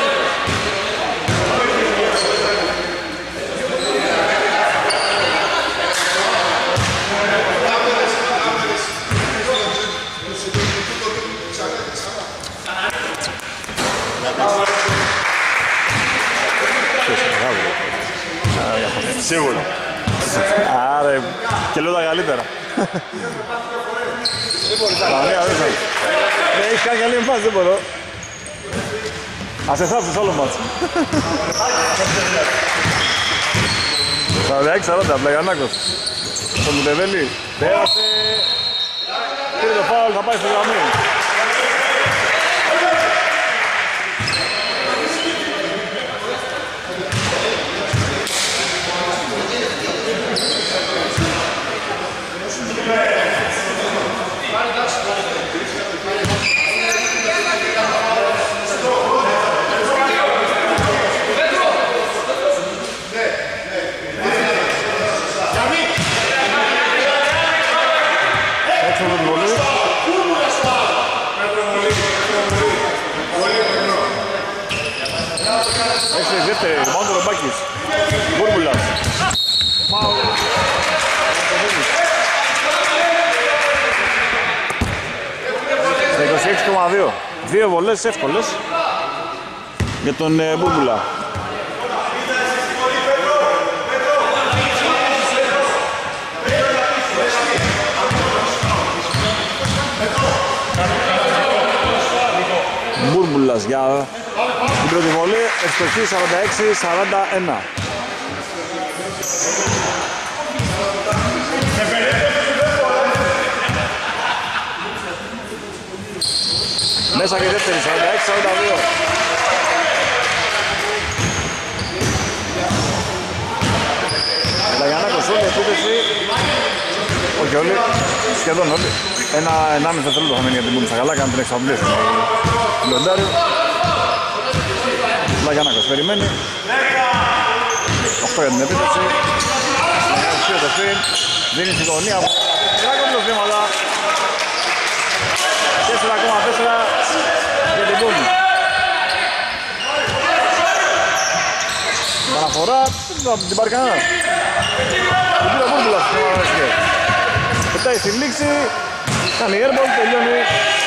Σίγουρα. Άρα και λέω τα καλύτερα. Πανέα δεν θα. Δεν έχει κάνει καλή εμφάνιση, δεν μπορώ. Ας εσάψεις όλο μάτς. σαράντα έξι σαράντα, Πλαγιαννάκος. Στον Μουτεβέλη. Πέρασε. Πήρε το φάουλ, θα πάει στο γραμμή. Έχει δεύτερη, μόνο το Ρομπάκης. Μπούρμπουλας. Φάουλ. Στα είκοσι έξι κόμμα δύο. Δύο βολές εύκολες για τον ε, Μπούρμπουλα. Μπούρμπουλας για την πρώτη βολή, ευστοχή σαράντα έξι σαράντα ένα. Μέσα και δεύτερη, σαράντα έξι σαράντα δύο. Πλαγιαννάκος όλη επίθεση. Όχι όλοι, σχεδόν όλοι. Ένα ενάμιση δευτερόλεπτο θα μείνει για την Μπούμ στα καλά, κάνει την εξαπλήση. Λοντάριο. Πλαγιαννάκος περιμένει. οκτώ για την επίθεση. Πλαγιαννάκος το φιν. Δίνει στη γωνία. Πλαγιαννάκος βήματα. τέσσερα κόμμα τέσσερα για την Μπούμ. Παραφορά. Δεν την πάρει κανένας. Την πήρε ο Μπούρμπουλας. Πετάει στη λήξη. Κάνει airball, τελειώνει.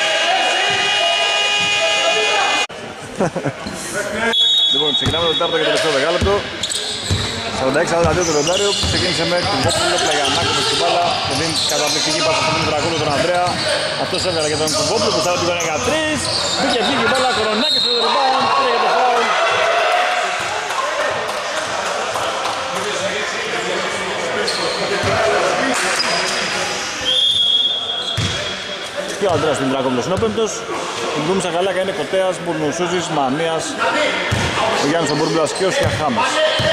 Λοιπόν, ξεκινάμε το τέταρτο και το τελευταίο δεκάλεπτο. σαράντα έξι σαράντα δύο το Ροντάριο που ξεκίνησε με τον Βόπουλο, Πλαγιαννάκο με την μπάλα και δίνει καταπληκτική πάσα στον Τρακούλο τον Ανδρέα. Αυτός έβγαλε για τον Βόπουλο που στάρει την γωνία για τρεις. Μπήκε βγήκε η μπάλα, Κορονάκης στο rebound, πήρε για το φάουλ. Και ο Ανδρέας Δημητρακόπουλος είναι ο πέμπτος. Η Μπούμ Σαχαλάκα είναι Κοτέας, Μπουρνουσούζης, Μανίας, ο Γιάννης ο Μπούρμπουλας και ο Σιαχάμας.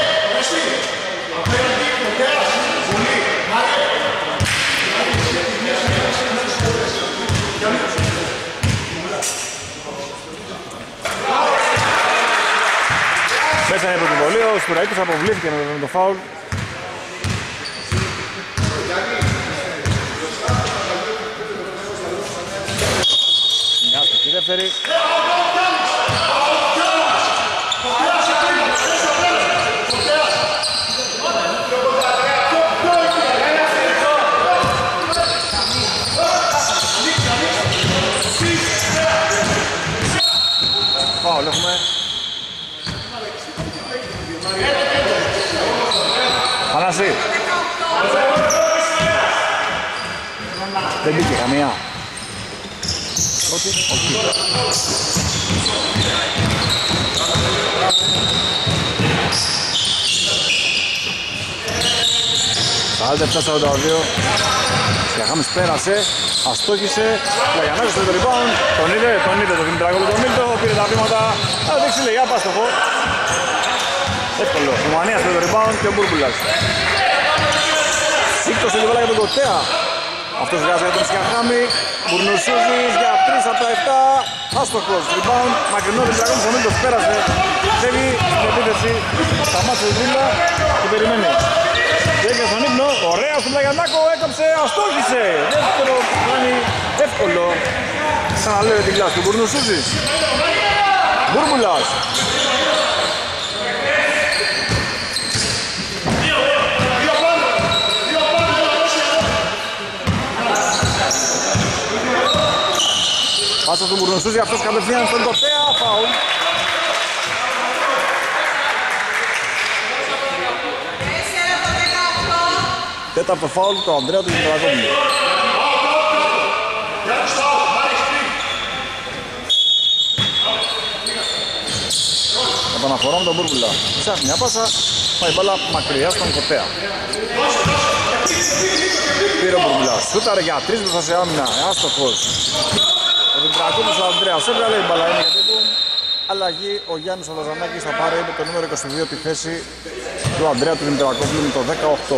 Μέσα είναι πρωτοβολία, ο Σπουραϊκός αποβλήθηκε με το φάουλ. Η δεύτερη. Φάουλ έχουμε. Πανάση. Δεν μπήκε καμία. Όχι, όχι. σαράντα επτά σαράντα δύο. Σιαχάμις πέρασε, αστόχησε. Πλαγιαννάκος στο rebound. Τον είδε, τον είδε το Δημητρακόπουλο τον Μίλτο. Πήρε τα βήματα. Θα δείξει λέει, άπαστοχο. Εύκολο. Ο Μανίας στο rebound και ο Μπούρμπουλας. Σύκτωσε την μπάλα για τον Κοτέα. Αυτός βγάζει για τον Σιαχάμι. Μπουρνουσούζης για τρία από τα επτά. Άστοχος, rebound. Μακρινό Δημητρακόπουλος ο Μίλτος πέρασε. Φεύγει στην επίθεση. Σταμάτησε την δίλα και περιμένει. Έγινε στον ύπνο, ωραία στον Πλαγιαννάκο, έκοψε, αστόχησε. Δεύτερο που κάνει εύκολο. Ξαναλέω την κλάση του Μπουρνουσούζης. Μπούρμπουλας. Πάσα του Μπουρνοσούζη, αυτός κατευθείαν στον Κοτέα, φάουλ. Τέταρτο φάουλ του Ανδρέα του Δημητρακόπουλου. Επαναφορά με τον Μπούρμπουλα. Ψάχνει μια πάσα, πάει μπάλα μακριά στον Κοτέα. Πήρε ο Μπούρμπουλας, σούταρε για τρεις μπροστά σε άμυνα, άστοχος. Ο Δημητρακόπουλος ο Ανδρέας έβγαλε, η μπάλα είναι για τύπου. Αλλαγή, ο Γιάννης Αλαζανάκης θα πάρει με το νούμερο είκοσι δύο τη θέση του Ανδρέα του Δημητρακόπουλου με το δεκαοκτώ.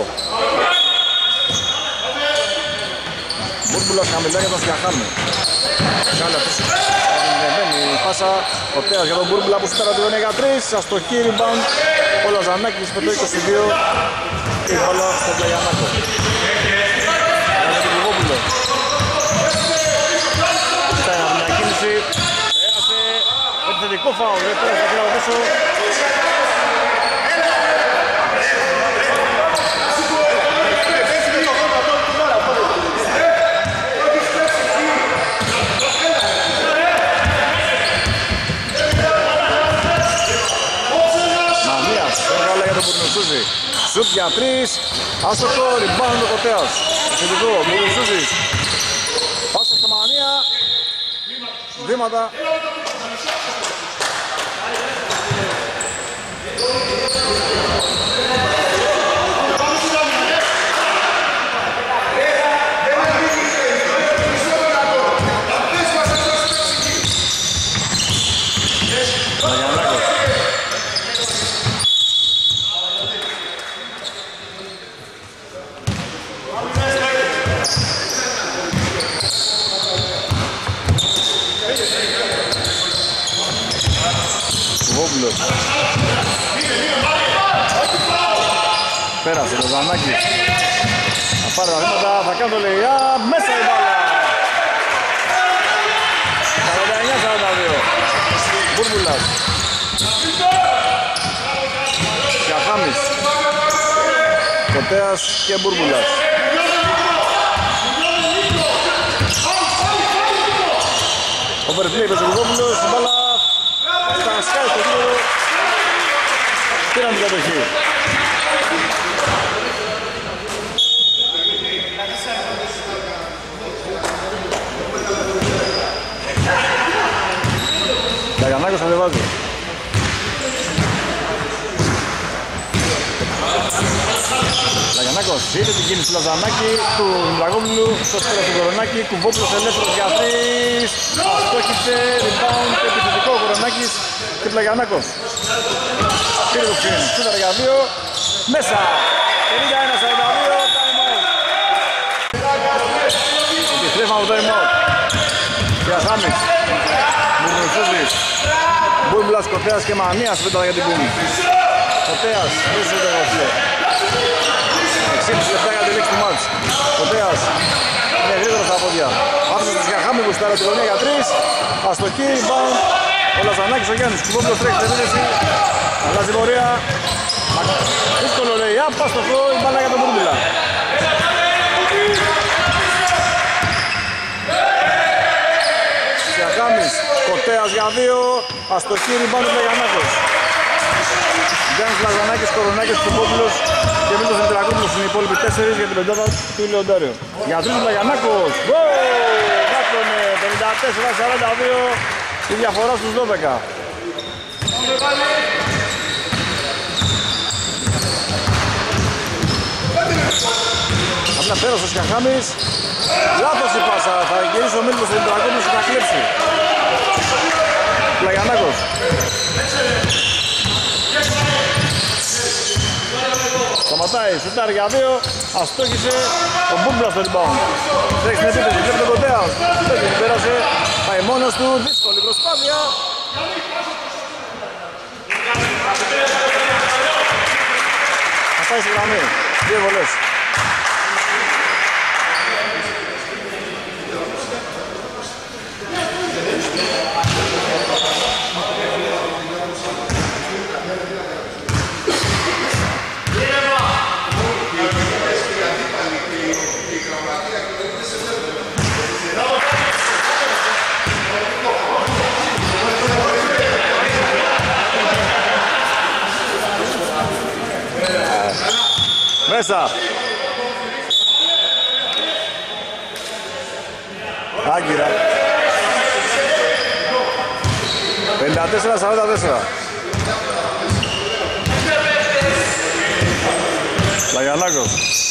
Μπούρμπουλας χαμηλά για τον Σκιαχάμι. Κάλε αυτός η πάσα, ο Τέας για τον Μπούρμπουλα που σούταρα του για τρεις. Αστοχή, rebound, ο Λαζανάκης με το είκοσι δύο. Και η μπάλα στον Πλαγιανάκο. Κάλε τον Μπούρμπουλο. Φτάνει από μια κίνηση. Πέρασε επιθετικό φάουλ, δεν πέρασε το κλάδο πίσω. Σουτ για τρεις, άστοχο, rebound ο Κοτέας. Επιθετικό, Μπουρνοσούζης. Πάσα στα Μανία. Βήματα. Πέρασε το Ζανάκη. Θα πάρει τα βήματα, θα κάνει το λέει. Μέσα η μπάλα. σαράντα εννιά σαράντα δύο. Μπούρμπουλας. Σκιαχάμις. Κοτέας και Μπούρμπουλας. Ο Περτλή, Πεζογλόπουλος, η μπάλα θα σκάει στο γύρο. Πήραν την κατοχή. Λαγιανάκος ανεβάζει. Λαγιανάκος είδε την κίνηση του Λαζανάκη, του Δημητρακόπουλου, στο σπέρα του Κορονάκη, Κουβόπουλος ελεύθερος για τρεις. Αστόχησε, rebound, επιθετικό ο Κορονάκης και Λαγιανάκος. Πήρε το σκριν, σούταρε για δύο, μέσα. ενενήντα ένα σαράντα δύο, time out. Επιστρέφαμε από time out. Σκιαχάμις. Μπουρνοσούζης. Μπούρμπουλας, Κοτέας και Μανίας πέταλα για την Κούμη. Κοτέας, πίσω το εγωφλέ. εξήντα λεπτά για τη λήξη του μάτς. Κοτέας είναι γρήγορος στα πόδια. Άφησε στο Σκιαχάμι που στάρει τη γωνία για τρεις. Αστοχή, rebound. Ο Λαζανάκης, ο Γιάννης. Κουβόπουλος τρέχει στην επίθεση. Αλλάζει πορεία. Δύσκολο λέει. Απ' αστοχό, η μπάλα για τον Μπούρμπουλα. Σκιαχάμις. Κοτέας για δύο, αστοχή, rebound του Λαγιανάκος. Γιάννης Λαζανάκης, Κορονάκης, Κουβόπουλος και Μίλτος Δημητρακόπουλος είναι οι υπόλοιποι τέσσερις για την πεντάδα του Λεοντάριου. Για τρεις του Λαγιανάκος, κάτωνε πενήντα τέσσερα σαράντα δύο, η διαφορά στους δώδεκα. Απλά πέρασε ο Σκιαχάμις, λάθος η πάσα, θα γυρίσει ο Μίλτος Δημητρακόπουλος και θα κλέψει. Λαγιανάκος. Σταματάει, σουτάρει για δύο, αστόχησε ο Μπούρμπουλας στο rebound. Τρέχει στην επίθεση, βλέπει τον Κοτέα. Δεν την πέρασε, πάει μόνος του, δύσκολη προσπάθεια. Θα πάει στη γραμμή, δύο βολές. μέσα. Άγκυρα. πενήντα τέσσερα σαράντα τέσσερα. Λαγιανάκος.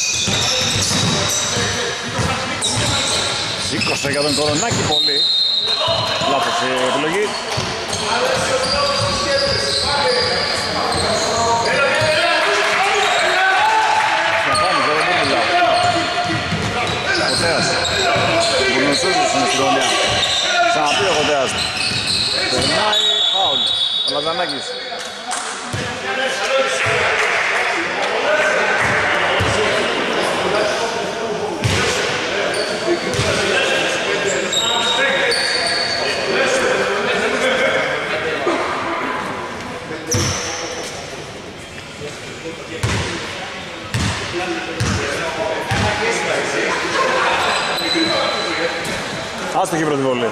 Σήκωσε για τον Κορονάκη πολύ. Λάθος η επιλογή. Σκαφάνης, δεν μπορεί μιλάω. Κοτέας. Μπουρνοσούζης είναι στη γωνιά. Ξαναπεί ο Κοτέας. Περνάει φάουλ. Ο Λαζανάκης. Άστοχη πρώτη βολή.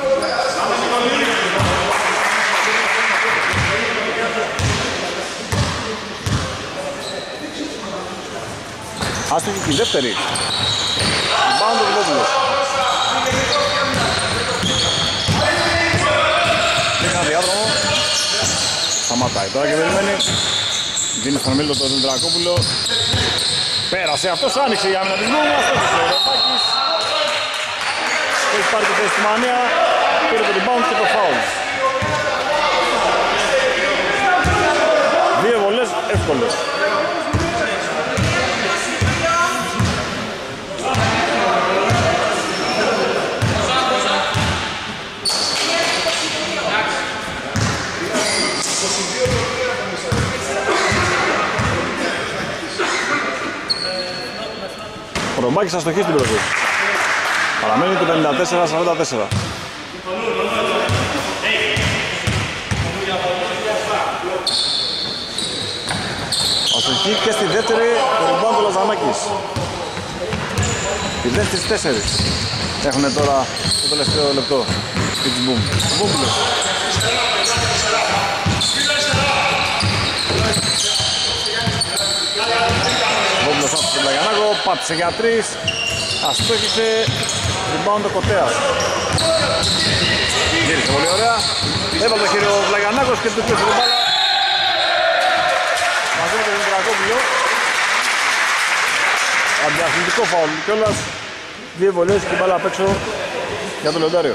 Άστοχη και η δεύτερη. Rebound ο Βιλόπουλος. Έκανε διάδρομο. Σταματάει τώρα και περιμένει. Δίνει στον Μίλτο τον Δημητρακόπουλο. Πέρασε αυτός, άνοιξε η άμυνα της Νούμου. Αστόχησε ο Ρεπάκης. Έχει πάρει τη θέση στη Μανία. Πήρε το rebound και το foul. Δύο βολές εύκολες. Ο Ρομπάκης αστοχή στην πρώτη. Παραμένει το πενήντα τέσσερα σαράντα τέσσερα. Αστοχή και στη δεύτερη το rebound του Λαζανάκης. Οι δεύτερες τέσσερις έχουν τώρα το τελευταίο λεπτό. Pitch boom. Βούμπλος. Βούμπλος άφησε τον Λαγιανάκο, πάτησε για τρεις. Αστόχησε, rebound ο Κοτέας. Γύρισε πολύ ωραία. Έβαλε το χέρι ο Βλαγιανάκος και του πέσει την μπάλα. Μαζί με τον Δημητρακόπουλο. Αντιαθλητικό φάουλ κιόλας. Δύο βολές και μπάλα απ' έξω για το λεοντάριο.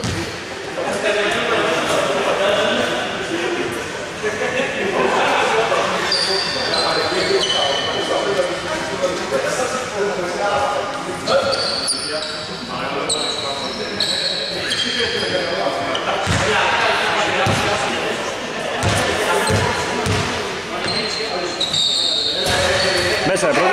Μέσα η πρώτη.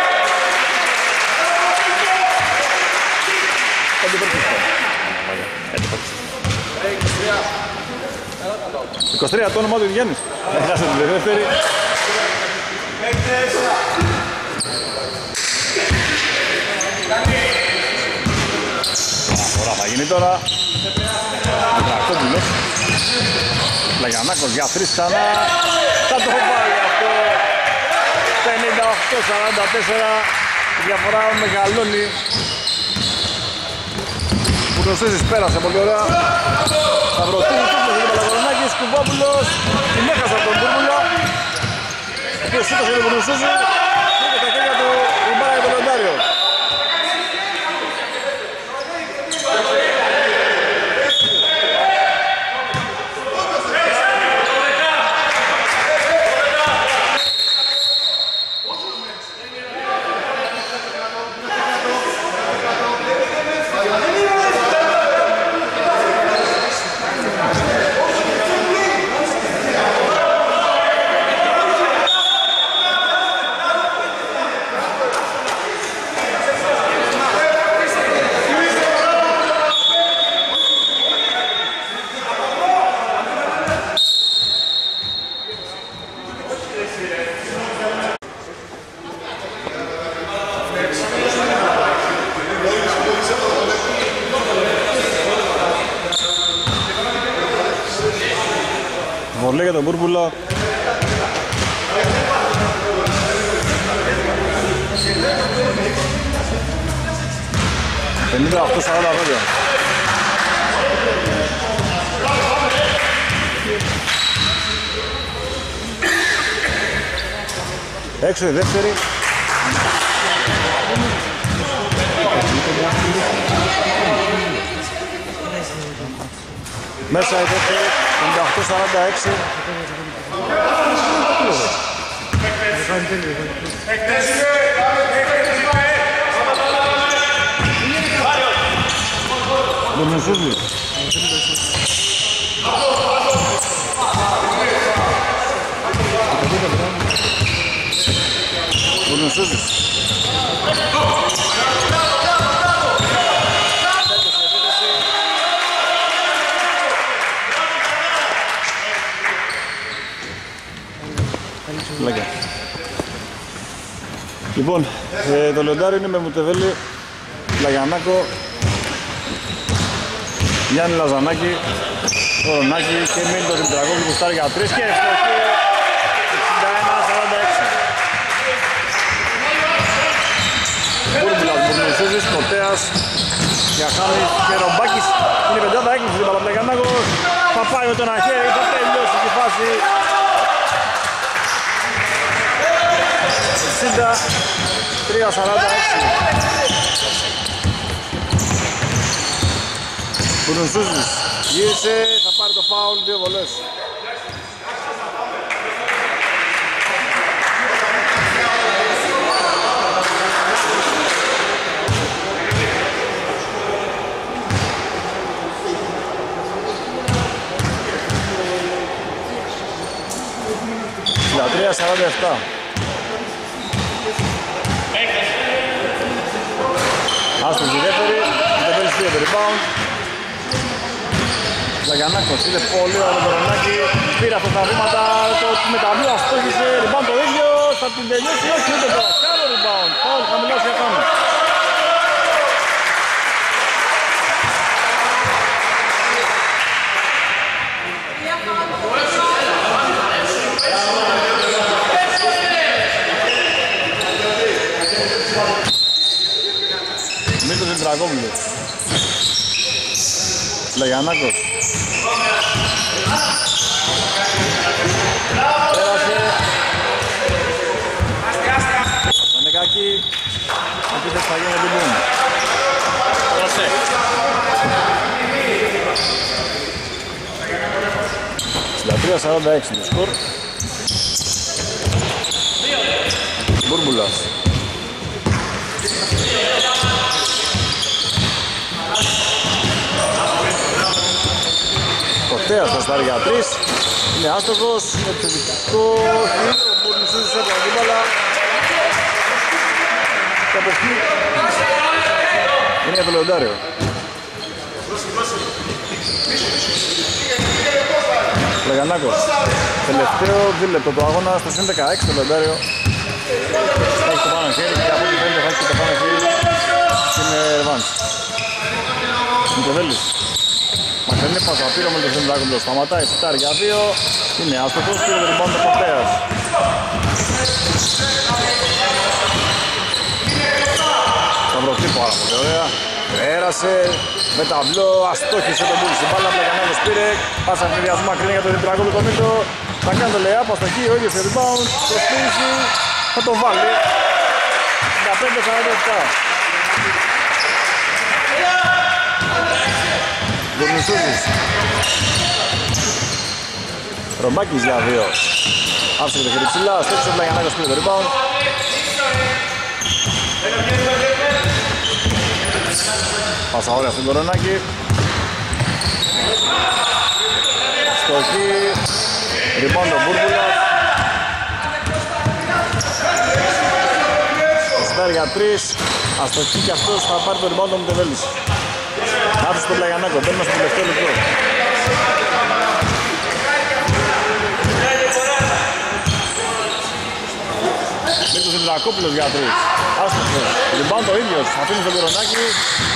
είκοσι τρία το όνομα του Γιάννης. Έχασε την δεύτερη. Παραφορά θα γίνει τώρα. Δημητρακόπουλος. Λαγιανάκος για τρεις ξανά. Θα το βάλει αυτό. πενήντα οκτώ σαράντα τέσσερα. Η διαφορά μεγαλώνει. Μπουρνοσούζης πέρασε πολύ ωραία. Σταυροστίνη τούτος για τον Παλαγορονάκη. Κουβόπουλος. Την έχασε από τον Μπούρμπουλο. Ο οποίος σήκωσε τον Μπουρνοσούζη. Και τα χέρια του η μπάλα για τον Λοντάριο. Βολή για τον Μπούρμπουλο. πενήντα οκτώ σαράντα πέντε. Έξω η δεύτερη. Μέσα η δεύτερη, πενήντα οκτώ σαράντα έξι. Μπουρνουσούζης. Μπουρνουσούζης. Λοιπόν, ε, το λιοντάρι είναι με Μουτεβέλη, Λαγιανάκο, Γιάννη Λαζανάκη, Ρονάκη και Μίλτο Δημητρακόπουλου που στάρει για τρεις και ευστοχή εξήντα ένα σαράντα έξι. Μπούρμπουλας, Μπουρνουσούζης, Κοτέας, Γιαχάμις και Ρομπάκης. Είναι η πεντάδα έκλειση του Παλαπλαγιανάκος. Θα πάει με τον αχέρι, θα τελειώσει τη φάση. εξήντα τρία σαράντα έξι. Μπουρνουσούζης γύρισε, θα πάρει το φάουλ, δύο βολές. εξήντα τρία σαράντα επτά. Άστον τη δεύτερη, δεν παίρνει δύο το rebound. Λαγιανάκος είναι πολύ ωραίο το Ρονάκι. Πήρε αυτά τα βήματα, το μεταβείο αστόχησε, rebound το ίδιο. Θα την τελειώσει, όχι ούτε τώρα. Κι άλλο rebound, φάουλ χαμηλός για πάνω. Μίλτος Δημητρακόπουλου. Λαγιανάκος. Πέρασε. Σανεκάκη. Επίθεση θα γίνει με την Μπούμ. Πέρασε. εξήντα τρία σαράντα έξι το σκορ. Μπούρμπουλας. Κοτέας θα στάρει για τρεις. Είναι άστοχος, είναι επιθετικό. Ο Μπουρνουσούζης έπρεπε την μπάλα. Το παιχνίδι είναι για το λεοντάριο. Λαγιανάκος. Τελευταίο δίλεπτο του αγώνα στο συν δεκαέξι το λεοντάριο. Θα έχει το πάνω χέρι και από ό,τι φαίνεται θα έχει και το πάνω χέρι στην ρεβάνς. Μητεβέλης. Μακρινή πάσα πήρε με τον Δημητρακόπουλο. Σταματάει, σουτάρει για δύο. Είναι άστοχος, πήρε το rebound το Κοτέας. Θα βρεθεί πάρα πολύ ωραία. Πέρασε με ταμπλό, αστόχησε τον Μπούλη στην μπάλα. Πλαγιανάκος πήρε. Πάσα φιλιασμού μακρινή για τον Δημητρακόπουλο το Μίλτο. Θα κάνει το layup, αστοχή, ο ίδιος το rebound. Προσποίηση, θα το βάλει. εξήντα πέντε σαράντα επτά. Μπουρνουσούζης. Ρομπάκης για δύο. Άφησε και το χέρι ψηλά, στέξε ο Πλαγιανάκος πήρε το rebound. Πάσα ωραία στον Κορονάκη. Αστοχή. Rebound ο Μπούρμπουλας. Στάρει για τρεις. Αστοχή και αυτός θα πάρει το rebound ο Μουτεβέλης. Άφησε τον Πλαγιανάκο, μπαίνουμε στο τελευταίο λεπτό. Μίλτος Δημητρακόπουλος για τρεις. Άστοχος. Rebound ο ίδιος. Αφήνει στον Κορονάκη.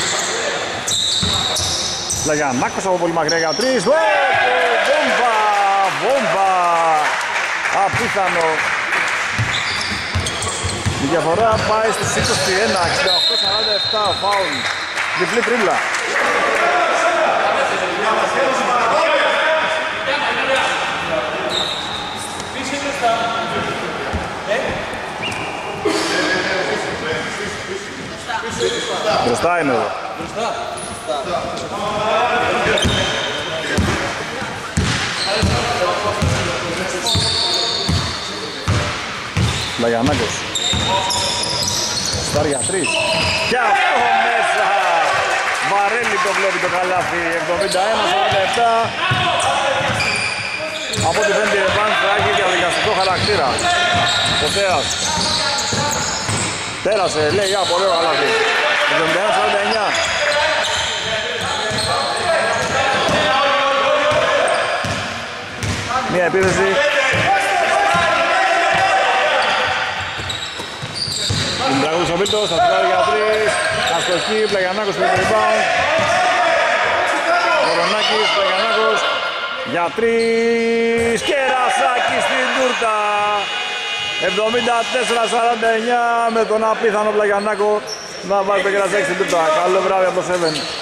Πλαγιανάκος από πολύ μακριά για τρεις. Βόμβα! Βόμβα! Απίθανο. Η διαφορά πάει στους είκοσι ένα, εξήντα οκτώ σαράντα επτά, φάουλ. διπλή τρίπλα. Μπροστά είναι εδώ. Λαγιανάκος. Στάρ για τρεις. Και αυτό μέσα. Βαρέλη το βλέπει το καλάθι. εβδομήντα ένα σαράντα επτά. Από ό,τι φαίνεται η Ρεβάν θα έχει διαδικαστικό χαρακτήρα. Κωτέας. Πέρασε, λέει, α, πολύ καλάθι. εβδομήντα ένα σαράντα εννιά. Μία επίθεση. Τραγούδης ο Βίλτος, θα φτιάξει για τρεις. Αστοχή, Πλαγιανάκος με το rebound. Κορονάκης, Πλαγιανάκος για τρεις. Κερασάκης στην τούρτα. εβδομήντα τέσσερα σαράντα εννιά με τον απίθανο Πλαγιανάκο να βάζει το Κερασάκη στην τούρτα. Καλό βράδυ από το Seven.